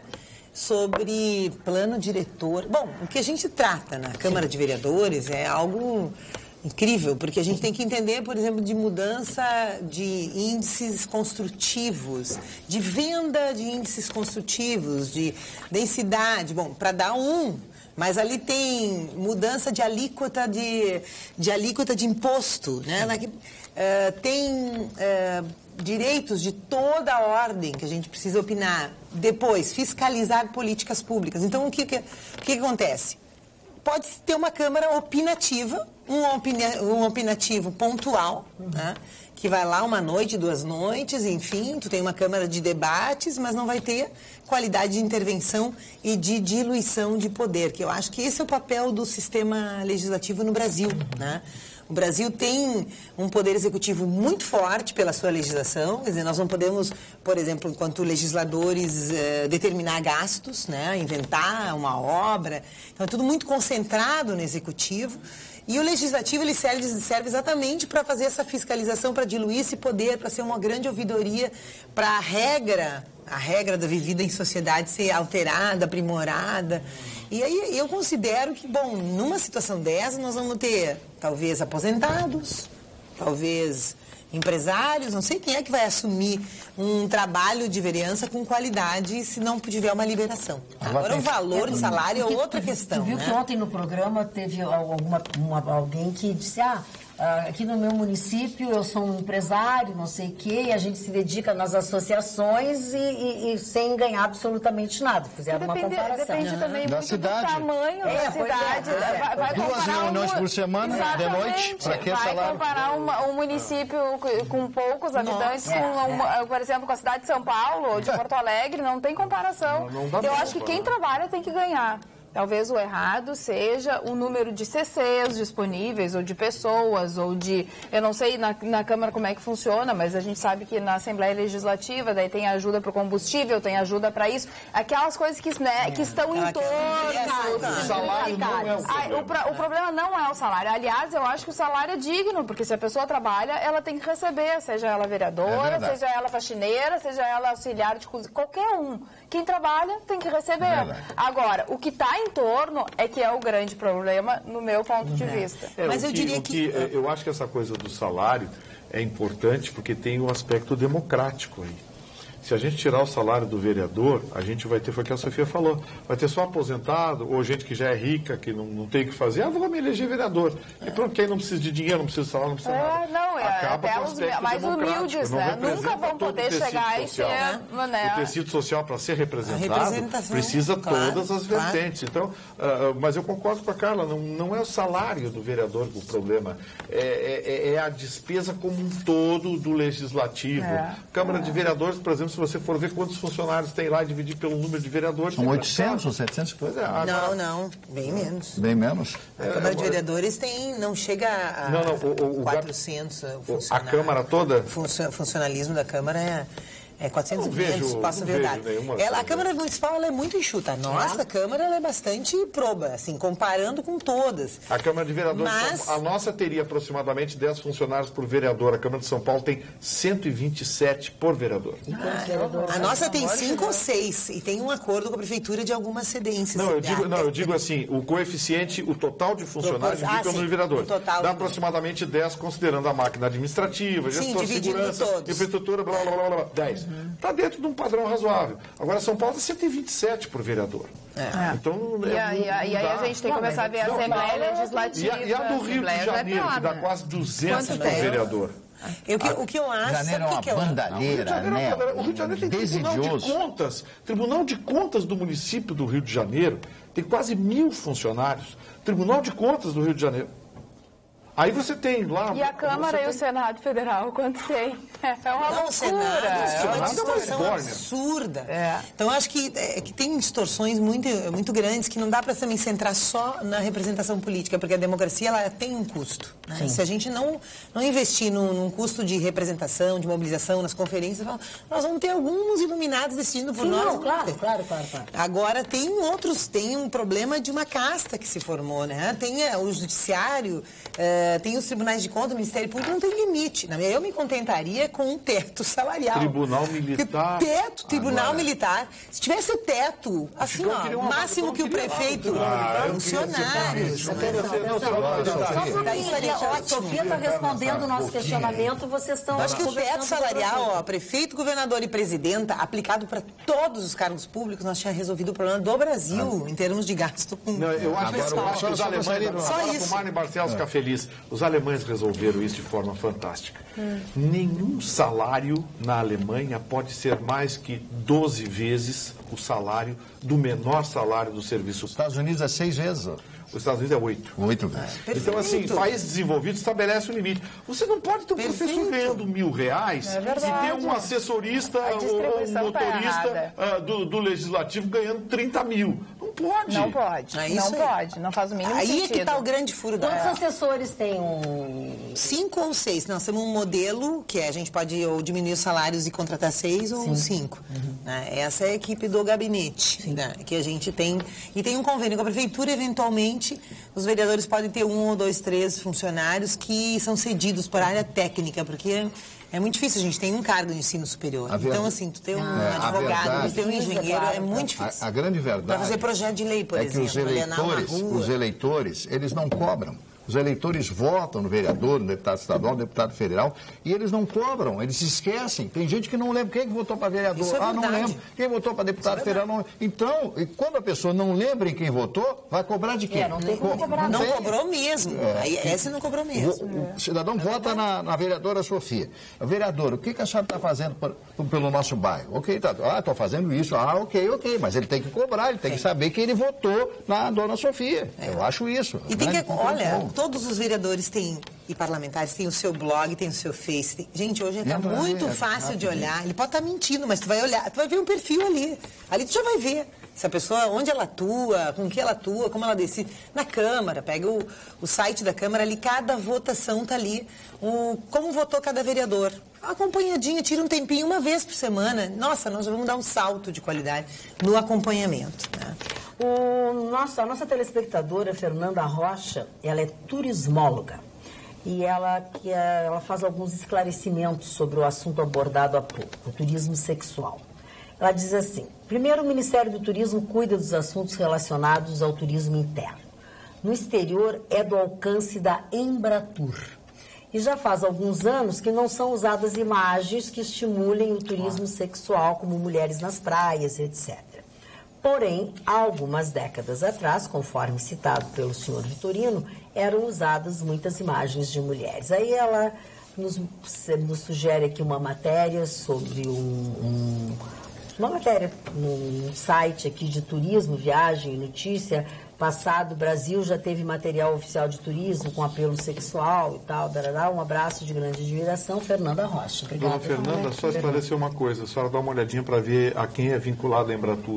sobre plano diretor. Bom, o que a gente trata na Câmara Sim. de Vereadores é algo incrível, porque a gente tem que entender, por exemplo, de mudança de índices construtivos, de venda de índices construtivos, de densidade, bom, para dar um, mas ali tem mudança de alíquota de, de alíquota de imposto, né? Na, uh, tem uh, direitos de toda a ordem que a gente precisa opinar. Depois, fiscalizar políticas públicas. Então, o que, que, o que acontece? Pode ter uma Câmara opinativa, um, opina, um opinativo pontual, uhum. né? Que vai lá uma noite, duas noites, enfim, tu tem uma Câmara de debates, mas não vai ter qualidade de intervenção e de diluição de poder, que eu acho que esse é o papel do sistema legislativo no Brasil, né? O Brasil tem um poder executivo muito forte pela sua legislação, quer dizer, nós não podemos, por exemplo, enquanto legisladores, eh, determinar gastos, né, inventar uma obra, então é tudo muito concentrado no executivo. E o legislativo ele serve, serve exatamente para fazer essa fiscalização, para diluir esse poder, para ser uma grande ouvidoria, para a regra, a regra da vivida em sociedade ser alterada, aprimorada. E aí eu considero que, bom, numa situação dessa nós vamos ter talvez aposentados, talvez empresários, não sei quem é que vai assumir um trabalho de vereança com qualidade se não tiver uma liberação. Agora, o valor de salário é outra questão. Tu viu né? que ontem no programa teve alguma, uma, alguém que disse, ah, aqui no meu município eu sou um empresário, não sei o quê, e a gente se dedica nas associações e, e, e sem ganhar absolutamente nada. Fizeram depende, uma comparação. Depende também da muito cidade. do tamanho é, da cidade. É, é. Vai, vai Duas reuniões um, por semana, de noite, para que vai salário? comparar uma, um município com poucos habitantes, Nossa, com, é, uma, é. por exemplo, com a cidade de São Paulo ou de Porto Alegre, não tem comparação. Não, não dá Eu tempo, acho que quem né? trabalha tem que ganhar. Talvez o errado seja o número de C Cs disponíveis, ou de pessoas, ou de... Eu não sei na, na Câmara como é que funciona, mas a gente sabe que na Assembleia Legislativa daí tem ajuda para o combustível, tem ajuda para isso. Aquelas coisas que, né, que estão em torno... O salário não é o problema. Ah, o, pro, o problema não é o salário. Aliás, eu acho que o salário é digno, porque se a pessoa trabalha, ela tem que receber, seja ela vereadora, É seja ela faxineira, seja ela auxiliar de cozinha, qualquer um. Quem trabalha tem que receber. É Agora, o que está em torno é que é o grande problema, no meu ponto de vista. É, Mas eu que, diria que... que... Eu acho que essa coisa do salário é importante porque tem o aspecto democrático aí. Se a gente tirar o salário do vereador, a gente vai ter, foi o que a Sofia falou, vai ter só aposentado, ou gente que já é rica, que não, não tem o que fazer, ah, vou me eleger vereador. E pronto, quem não precisa de dinheiro, não precisa de salário, não precisa É, nada. não, é Acaba até com o os aspecto mais democrático, humildes, não né? representa Nunca vão todo poder o tecido chegar e social. ser... Né? O tecido social, para ser representado, representação, precisa claro, todas as claro. vertentes. Então, uh, mas eu concordo com a Carla, não, não é o salário do vereador o problema, é, é, é a despesa como um todo do legislativo. É. Câmara de Vereadores, por exemplo, se você for ver quantos funcionários tem lá, dividir pelo número de vereadores... São oitocentos ou setecentos? Pois é, agora, Não, não, bem menos. Bem menos. A Câmara de Vereadores tem, não chega a Não, não, o- o- o quatrocentos a funcionários. Câmara toda? Funcio- funcionalismo da Câmara é, é quatrocentos, Eu não vejo- quinhentos, posso não ver vejo dados. nenhuma Ela, a coisa. Câmara Municipal ela é muito enxuta. A nossa Câmara ela é bastante proba, assim, comparando com todas. A Câmara de Vereadores, Mas- São- a nossa teria aproximadamente dez funcionários por vereador. A Câmara de São Paulo tem cento e vinte e sete por vereador. A nossa tem cinco ou seis e tem um acordo com a Prefeitura de algumas cedências. Não, eu digo, Ah, não, eu é- digo assim, o coeficiente, o total de funcionários Ah, dividido pelo sim, número de vereadores. o total Dá do- aproximadamente dez, considerando a máquina administrativa, Sim, gestor de dividindo segurança, todos. infraestrutura, blá, blá, blá, blá, blá, dez. Está dentro de um padrão razoável. Agora, São Paulo é cento e vinte e sete por vereador. Então, E, é, a- e, a- e não aí a dá. gente tem que começar a ver a Não, Assembleia não. Legislativa. E a, e a do Rio de Assembleia já é Janeiro, pior, que dá né? quase duzentos Quanto por tem? vereador. Eu, que- o que eu acho, Janeiro sabe é o uma que que eu... O Rio de bandalheira, Janeiro, né? o Rio de Janeiro tem Tribunal de Desidioso. Contas. Tribunal de Contas do município do Rio de Janeiro tem quase mil funcionários. Tribunal de Contas do Rio de Janeiro. Aí você tem lá... E a Câmara você e o tem- Senado Federal, quanto tem? É uma Não, o Senado loucura. é uma Senado é uma distorção esbórnia. absurda. É. Então, eu acho que, é, que tem distorções muito, muito grandes que não dá para também centrar só na representação política, porque a democracia ela tem um custo. Né? Se a gente não, não investir num, num custo de representação, de mobilização, nas conferências, nós vamos ter alguns iluminados decidindo por Sim, nós. não, claro, claro, claro, claro. Agora, tem outros, tem um problema de uma casta que se formou, né? Tem é, o judiciário, é, tem os tribunais de contas, o Ministério Público, não tem limite. Né? Eu me contentaria com um teto salarial. Tribunal militar. Que teto, tribunal Agora. militar. Se tivesse teto, assim, Chicão queria ó, uma- máximo que o queria lá, prefeito, ah, eu funcionários. Só um pouquinho, Daí seria gente. A ótimo. Sofia está respondendo o nosso questionamento, vocês estão... Eu acho que o conversando teto salarial, com ó, prefeito, governador e presidenta, aplicado para todos os cargos públicos, nós tínhamos resolvido o problema do Brasil, em termos de gasto com... Não, eu acho, Agora, eu acho que os só- só alemães, gostaria de- Só agora isso. pro Mário Barcelos ficar feliz, os alemães resolveram isso de forma fantástica. Nenhum salário na Alemanha pode ser mais que doze vezes o salário do menor salário do serviço. Os Estados Unidos é seis vezes, ó. Os Estados Unidos é oito. Oito vezes. Então, assim, Perfeito. países desenvolvidos estabelecem um limite. Você não pode ter um professor Perfeito. ganhando mil reais É verdade. e ter um assessorista A ou um distribuição tá motorista errada. ah, do, do legislativo ganhando trinta mil. Não pode. Não pode, É não isso aí. pode, não faz o mínimo Aí é sentido. que está o grande furo da... Quantos assessores tem um... Cinco ou seis. Nós temos um modelo que é, a gente pode ou diminuir os salários e contratar seis ou cinco. Né? Essa é a equipe do gabinete né, que a gente tem. E tem um convênio com a prefeitura, eventualmente, os vereadores podem ter um ou dois, três funcionários que são cedidos por área técnica, porque é muito difícil, a gente tem um cargo de ensino superior. A verdade- Então, assim, tu ter um É, a advogado, verdade- tu ter um engenheiro, é muito A, difícil. a grande verdade Para fazer projeto de lei, por é exemplo, que os ordenar uma eleitores, rua. os eleitores, eles não cobram. Os eleitores votam no vereador, no deputado estadual, no deputado federal, e eles não cobram, eles se esquecem. Tem gente que não lembra quem é que votou para vereador. Isso é ah, não verdade. lembro. Quem votou para deputado federal não. Então, e quando a pessoa não lembra em quem votou, vai cobrar de quem? É, não tem como cobrar. Não tem. cobrou mesmo. Aí, esse não cobrou mesmo. O, o cidadão vota na, na vereadora Sofia. Vereadora, o que, que a senhora está fazendo por- por- pelo nosso bairro? Ok, tá. Ah, estou fazendo isso. Ah, ok, ok. Mas ele tem que cobrar, ele tem que saber que ele votou na dona Sofia. Eu acho isso. E tem Né? que, olha, todos os vereadores têm, e parlamentares têm o seu blog, tem o seu Face. Tem- gente, hoje está Entra aí, muito é fácil de rápido. olhar. Ele pode estar mentindo, mas tu vai olhar, tu vai ver um perfil ali. Ali tu já vai ver. Essa pessoa, onde ela atua, com que ela atua, como ela decide. Na Câmara, pega o, o site da Câmara ali, cada votação tá ali, o, como votou cada vereador. Acompanhadinha, tira um tempinho uma vez por semana. Nossa, nós vamos dar um salto de qualidade no acompanhamento, né? O nosso, a nossa telespectadora, Fernanda Rocha, ela é turismóloga. E ela, que ela faz alguns esclarecimentos sobre o assunto abordado há pouco, o turismo sexual. Ela diz assim: primeiro, o Ministério do Turismo cuida dos assuntos relacionados ao turismo interno. No exterior, é do alcance da Embratur. E já faz alguns anos que não são usadas imagens que estimulem o turismo sexual, como mulheres nas praias, etcétera. Porém, há algumas décadas atrás, conforme citado pelo senhor Vitorino, eram usadas muitas imagens de mulheres. Aí ela nos, nos sugere aqui uma matéria sobre um, um, uma matéria num site aqui de turismo, viagem, notícia. Passado, o Brasil já teve material oficial de turismo com apelo sexual e tal, darará. Um abraço de grande admiração, Fernanda Rocha. Obrigada. Dona Fernanda, só esclarecer uma coisa, a senhora dá uma olhadinha para ver a quem é vinculado a Embratur.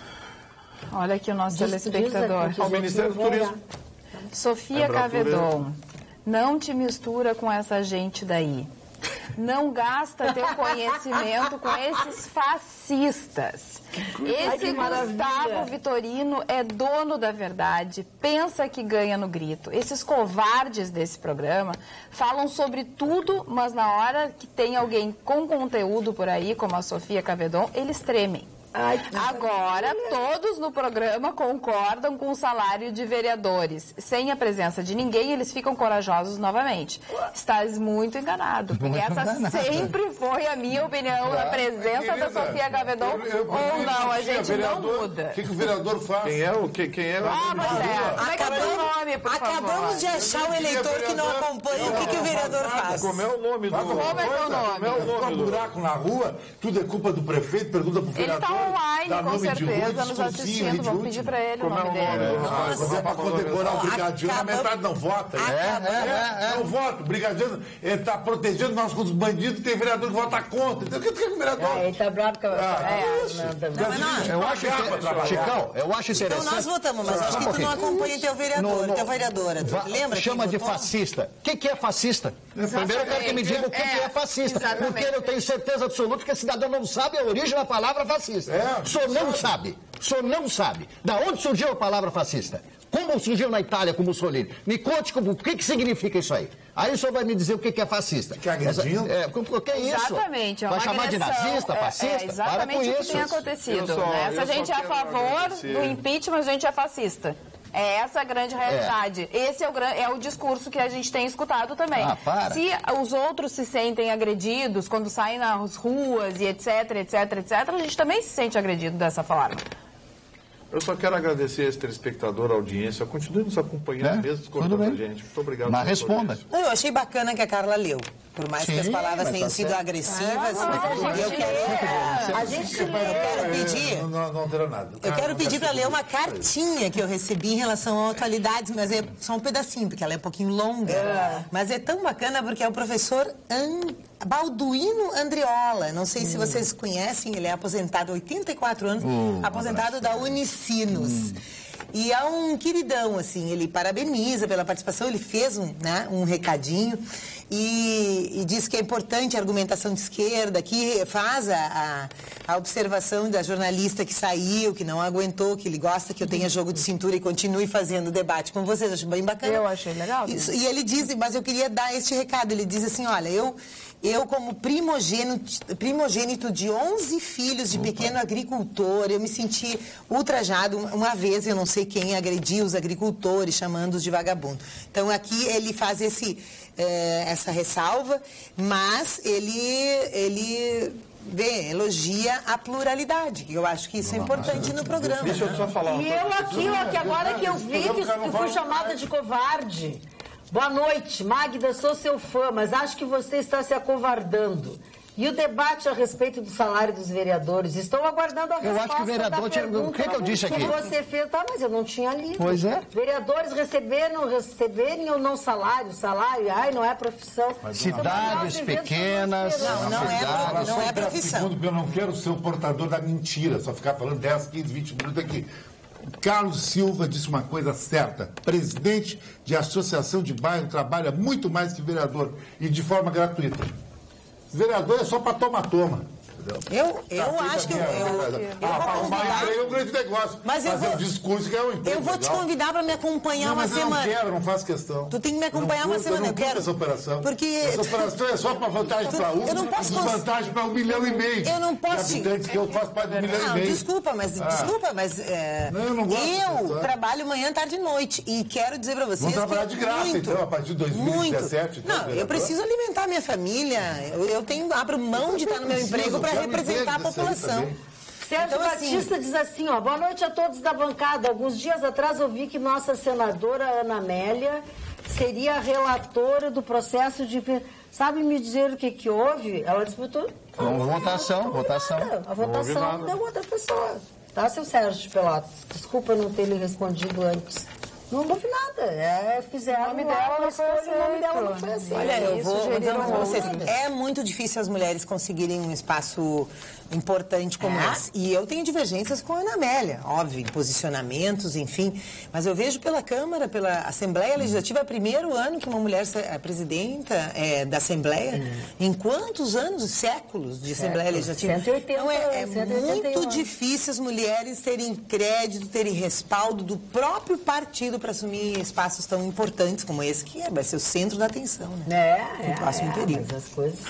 Olha aqui o nosso telespectador. Ao Ministério do Turismo. Sofia Cavedon, não te mistura com essa gente daí. Não gasta teu conhecimento com esses fascistas. Esse Gustavo Vitorino é dono da verdade, pensa que ganha no grito. Esses covardes desse programa falam sobre tudo, mas na hora que tem alguém com conteúdo por aí, como a Sofia Cavedon, eles tremem. Ai, agora, todos no programa concordam com o salário de vereadores. Sem a presença de ninguém, eles ficam corajosos novamente. Estás muito enganado, porque muito essa enganado. Sempre foi a minha opinião, é, a presença da Sofia Cavedon, ou não, a gente vereador, não muda. O que, que o vereador faz? Quem é o, que, quem é o ah, mas é. Como é que é o nome, por Acabamos favor? de achar o eleitor que não acompanha o que, que o vereador faz. Como é o nome do... Como é que é o nome? Como é o nome do buraco na rua, tudo é culpa do prefeito, pergunta pro vereador. Online, com certeza, nos assistindo. Vamos pedir para ele o nome dele. Nossa, para condecorar o brigadeiro, na metade não vota. É, é, é. Não vota. O brigadeiro está protegendo nós contra os bandidos, tem vereador que vota contra. O que é o vereador? É, ele está bravo com a... Eu acho Chicão, eu acho interessante... Então nós votamos, mas acho que tu não acompanha teu vereador, teu vereadora. Lembra? Chama de fascista. O que é fascista? Primeiro eu quero que me diga o que é fascista. Porque eu tenho certeza absoluta que o cidadão não sabe a origem da palavra fascista. É, o senhor não sabe. O senhor não sabe. Da onde surgiu a palavra fascista? Como surgiu na Itália com Mussolini? Me conte como, o que, que significa isso aí. Aí o senhor vai me dizer o que, que é fascista. Que agredindo? É, o que é isso? Exatamente. É vai uma chamar agressão, de nazista, fascista? É, é exatamente o que isso. tem acontecido. Só, né? Se a gente é a favor agradecer. do impeachment, a gente é fascista. É essa a grande realidade. É. Esse é o, é o discurso que a gente tem escutado também. Ah, para. Se os outros se sentem agredidos quando saem nas ruas e etc, etc, etcétera, a gente também se sente agredido dessa forma. Eu só quero agradecer a esse telespectador, a audiência. Continue nos acompanhando, é? mesmo discordando a gente. Muito obrigado. Mas responda. Não, eu achei bacana que a Carla leu. Por mais Sim, que as palavras tenham tá sido certo. agressivas, ah, eu, eu quero... A gente eu quero pedir... Não, não, não terá nada. Eu quero pedir para ler uma cartinha que eu recebi em relação a atualidades, mas é só um pedacinho, porque ela é um pouquinho longa. É. Mas é tão bacana porque é o professor An... Balduino Andriola. Não sei se vocês conhecem, ele é aposentado há oitenta e quatro anos, uh, aposentado da Unicinos. Hum. E é um queridão, assim, ele parabeniza pela participação, ele fez um, né, um recadinho e, e diz que é importante a argumentação de esquerda, que faz a, a, a observação da jornalista que saiu, que não aguentou, que ele gosta que eu tenha jogo de cintura e continue fazendo debate com vocês. Acho bem bacana. Eu achei legal. Isso, e ele diz, mas eu queria dar este recado, ele diz assim, olha, eu... Eu, como primogênito, primogênito de onze filhos de Opa. pequeno agricultor, eu me senti ultrajado. Uma vez, eu não sei quem agrediu os agricultores, chamando-os de vagabundo. Então, aqui ele faz esse, eh, essa ressalva, mas ele... ele Vê, elogia a pluralidade. Eu acho que isso é importante no programa. Deixa eu só falar. E eu aqui, eu aqui agora que eu vi que, que fui chamada de covarde. Boa noite, Magda, sou seu fã, mas acho que você está se acovardando. E o debate a respeito do salário dos vereadores? Estou aguardando a Eu resposta acho que o vereador da tinha- pergunta o que que eu disse aqui? você fez. Tá, mas eu não tinha lido. Pois é. Vereadores receberem, não receberem ou não salário? Salário, ai, não é profissão. Cidades Nós vivemos pequenas. numa Não, não é, cidades. não é Só um profissão. segundo, porque eu não quero ser o portador da mentira, só ficar falando dez, quinze, vinte minutos aqui. Carlos Silva disse uma coisa certa. Presidente de associação de bairro trabalha muito mais que vereador e de forma gratuita. Vereador é só para toma-toma. Eu, eu Tá acho que eu, eu, eu ah, vou o mais convidar. é um grande negócio. Mas eu Fazer vou- um discurso que é um emprego Eu vou te legal. convidar para me acompanhar Não, uma mas eu semana. não quero, não faço questão. Tu tem que me acompanhar Eu não uma curto, semana, eu não eu quero. curto essa operação. Porque- Essa operação é só para vantagem para um Eu não posso e cons- desvantagem para um milhão e meio Eu não posso de te- habitantes que eu faço parte de um milhão Não, e meio. desculpa, mas desculpa, mas é, Não, eu não gosto dessa eu história. trabalho manhã, tarde e noite e quero dizer para vocês Vamos trabalhar que de graça, muito, então, a partir de dois mil e dezessete, muito. então, Não, eu vereador. preciso alimentar minha família. Eu, eu tenho abro mão de estar no meu preciso, emprego para eu quero um representar a emprego disso aí população. também. Sérgio Então, assim- Batista diz assim, ó, boa noite a todos da bancada. Alguns dias atrás eu vi que nossa senadora Ana Amélia seria a relatora do processo de... Sabe me dizer o que que houve? Ela disputou... Com votação, Não houve votação. nada. A votação deu outra pessoa. Tá, seu Sérgio de Pelotas? Desculpa não ter lhe respondido antes. Não houve nada. É, fizeram O nome lá dela uma não foi escolha, o nome dela não aceito. foi assim. Olha, eu Isso vou, vou dizer geriram uma coisa pra vocês. outras. É muito difícil as mulheres conseguirem um espaço importante como É? esse. E eu tenho divergências com a Ana Amélia, óbvio, em posicionamentos, enfim. Mas eu vejo pela Câmara, pela Assembleia Legislativa, é o primeiro ano que uma mulher é presidenta é, da Assembleia. Em quantos anos, séculos de Assembleia Legislativa? cento e oitenta, Então é, é cento e oitenta e um muito anos. difícil as mulheres terem crédito, terem respaldo do próprio partido para assumir espaços tão importantes como esse, que é, vai ser o centro da atenção, né? É, é, No próximo é, período. mas as coisas...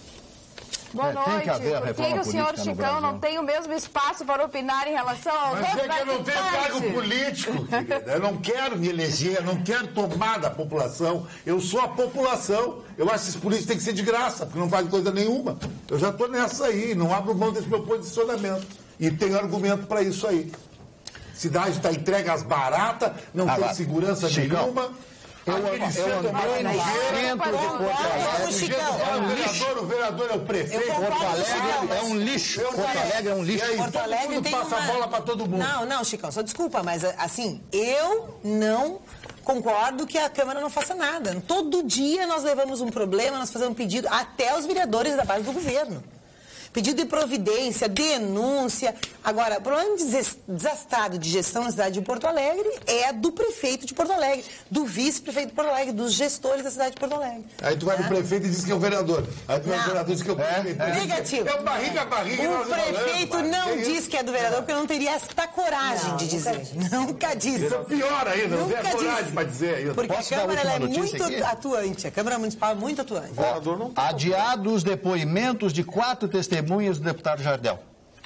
Boa É, tem noite. que haver a Por que, reforma que o senhor política no Chicão não Brasil. tem o mesmo espaço para opinar em relação aos Mas outros é que eu não tenho participantes? cargo político, querida. Eu não quero me eleger, eu não quero tomar da população. Eu sou a população. Eu acho que esses políticos têm que ser de graça, porque não fazem coisa nenhuma. Eu já estou nessa aí, não abro mão desse meu posicionamento. E tenho argumento para isso aí. Cidade está entregue às baratas, não Agora, tem segurança Chicão, nenhuma. Eu, eu, Aquele eu centro andei no maravilhoso. centro de Porto Concordo, Alegre. Chicão. É um vereador, o vereador é o prefeito. Eu concordo, Porto Alegre Chicão, é um lixo. Porto Alegre é um E lixo. aí, Porto todo Alegre mundo tem passa uma... a bola para todo mundo. Não, não, Chicão, só desculpa, mas assim, eu não concordo que a Câmara não faça nada. Todo dia nós levamos um problema, nós fazemos um pedido, até os vereadores da base do governo. Pedido de providência, denúncia. Agora, o problema des- desastrado de gestão na cidade de Porto Alegre é do prefeito de Porto Alegre, do vice-prefeito de Porto Alegre, dos gestores da cidade de Porto Alegre. Aí tu vai no prefeito e diz que é o vereador. Aí tu vai no Não. vereador e diz que é o prefeito. É, Negativo. É o barriga a barriga. que O nós falamos, prefeito pai. não Que isso? diz que é do vereador, porque eu não teria esta coragem de dizer. Nunca disse. Isso é pior ainda, não tem a Nunca coragem disse. para dizer ainda. Porque Posso a dar a Câmara ela é última notícia muito aqui? atuante, a Câmara Municipal é muito atuante. Adiados os depoimentos de quatro testemunhas do deputado Jardel.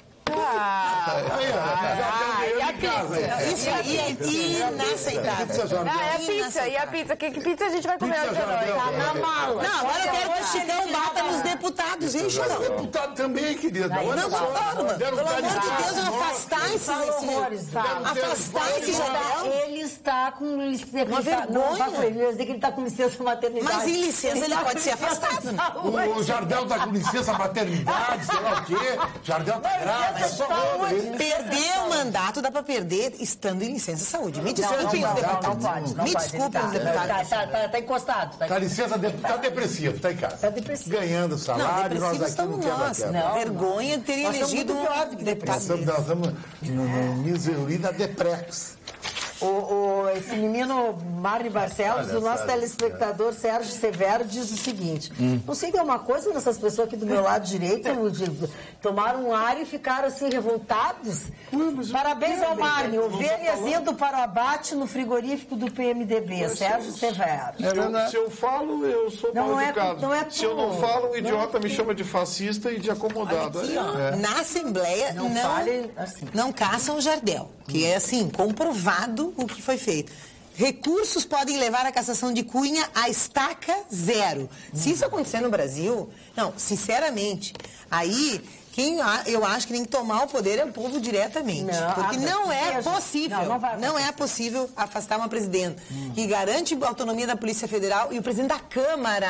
Aí, ó, já tem e a em casa, aí. Isso aí é inaceitável. Pizza Jardel. Ah, é pizza. E a pizza? Que, que pizza a gente vai comer Pizza hoje à noite? Jardel. Tá na mala. Não, agora eu quero que o Chicão bata nos deputados, hein, Os Chicão? deputados também, querida. Olha Não só, concordo, mano. deram Pelo amor de candidato, Deus, nossa, afastar esse... Fala horrores, esse tá? afastar esse Ele está, Jardel. ele está com licença. Uma ele tá- Não, vergonha. vai ele dizer que ele está com licença maternidade. Mas em licença ele tá pode com ser licença afastado, né? saúde. O Jardel tá com licença maternidade, sei lá o quê. Jardel tá grávida, é só rola ele. Perder o mandato dá pra perder estando em licença saúde. Me Não, desculpem não, os não, deputados. não pode, não Me pode. desculpem os Ele tá, deputados. tá, tá, tá encostado. Tá Tá licença, de- tá depressivo, tá em casa. Tá depressivo. Ganhando Não, salário, nós depressivos aqui estamos não quebra nós. quebra. Não, vergonha de terem Nós estamos elegido muito pior do um que deputado Nós estamos, desse. nós estamos no, no Miserina Deprex. O, o- esse menino Marne Barcelos, Olha o nosso só, telespectador Sérgio Severo diz o seguinte: não sei que é uma coisa dessas pessoas aqui do meu lado direito de- tomaram um ar e ficaram assim revoltados. Parabéns ao Marne, ovelhas indo para o abate no frigorífico do P M D B, Sérgio Severo. Eu- se eu falo, eu sou Não, mal não é- educado. não é se eu tu. não falo, o idiota Não é me tu. chama de fascista e de acomodado. Aqui, ó, na Assembleia Não não, fale assim. não caçam o Jardel, que é assim, comprovado o que foi feito. Recursos podem levar a cassação de Cunha à estaca zero. Se isso acontecer no Brasil, não, sinceramente, aí quem a- eu acho que tem que tomar o poder é o povo diretamente. Não, porque ah, não é veja, possível, não, não vai não é acontecer. possível afastar uma presidenta que garante a autonomia da Polícia Federal e o presidente da Câmara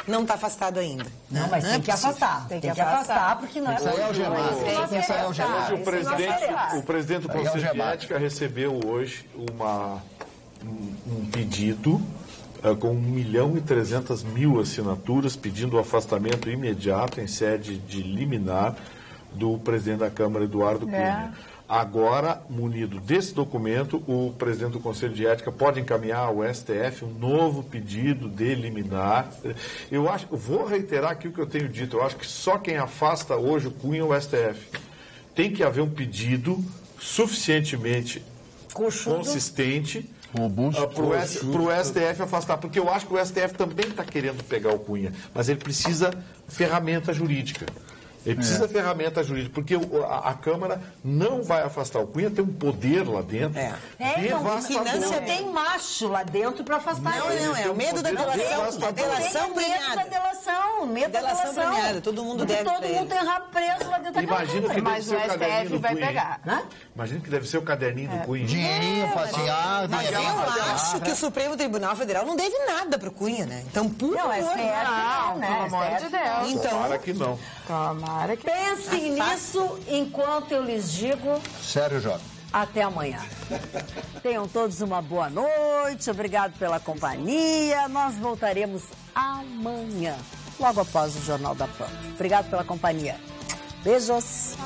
não está afastado ainda. Não, mas não tem é que possível. afastar. Tem Tem que que afastar, afastar. porque não é Isso aí é o possível. Gemar. Tem que Isso aí é o afastar. Gemar. Hoje o presidente, o presidente do Aí é o Conselho de Gemar. Ética recebeu hoje uma, um, um pedido uh, com um milhão e trezentas mil assinaturas pedindo o afastamento imediato em sede de liminar do presidente da Câmara, Eduardo Cunha. É. Agora, munido desse documento, o presidente do Conselho de Ética pode encaminhar ao S T F um novo pedido de liminar. Eu acho, eu vou reiterar aqui o que eu tenho dito, eu acho que só quem afasta hoje o Cunha é o S T F. Tem que haver um pedido suficientemente Coxudo. consistente Robusto. para o S T F afastar, porque eu acho que o S T F também está querendo pegar o Cunha, mas ele precisa ferramenta jurídica. Ele precisa É. de ferramenta jurídica, porque o- a, a Câmara não vai afastar o Cunha, tem um poder lá dentro. É. É, não, devastador. você tem macho lá dentro para afastar Não, ele. não, é o medo da delação. devastador. A delação Tem medo da premiada. delação, medo da Delação delação. premiada, todo mundo Porque deve todo pra mundo ele. tem rabo preso lá dentro da Imagina que Câmara. deve Mas ser o o caderninho S T F do vai Cunha. pegar. Hã? Imagina que deve ser o caderninho do Cunha. Dinheirinho, passear, Mas eu acho que o Supremo Tribunal Federal não deve nada pro Cunha, né? Então, por Não, favor. S T F Não, né? pelo amor S T F de Deus. Então, Tomara que não. Tomara que... Pensem nisso enquanto eu lhes digo Sério, Jota. até amanhã. Tenham todos uma boa noite, obrigado pela companhia. Nós voltaremos amanhã, logo após o Jornal da Pampa. Obrigado pela companhia. Beijos.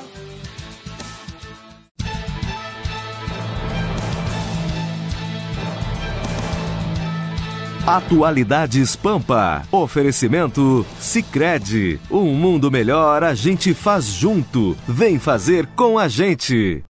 Atualidades Pampa. Oferecimento Sicredi. Um mundo melhor a gente faz junto. Vem fazer com a gente.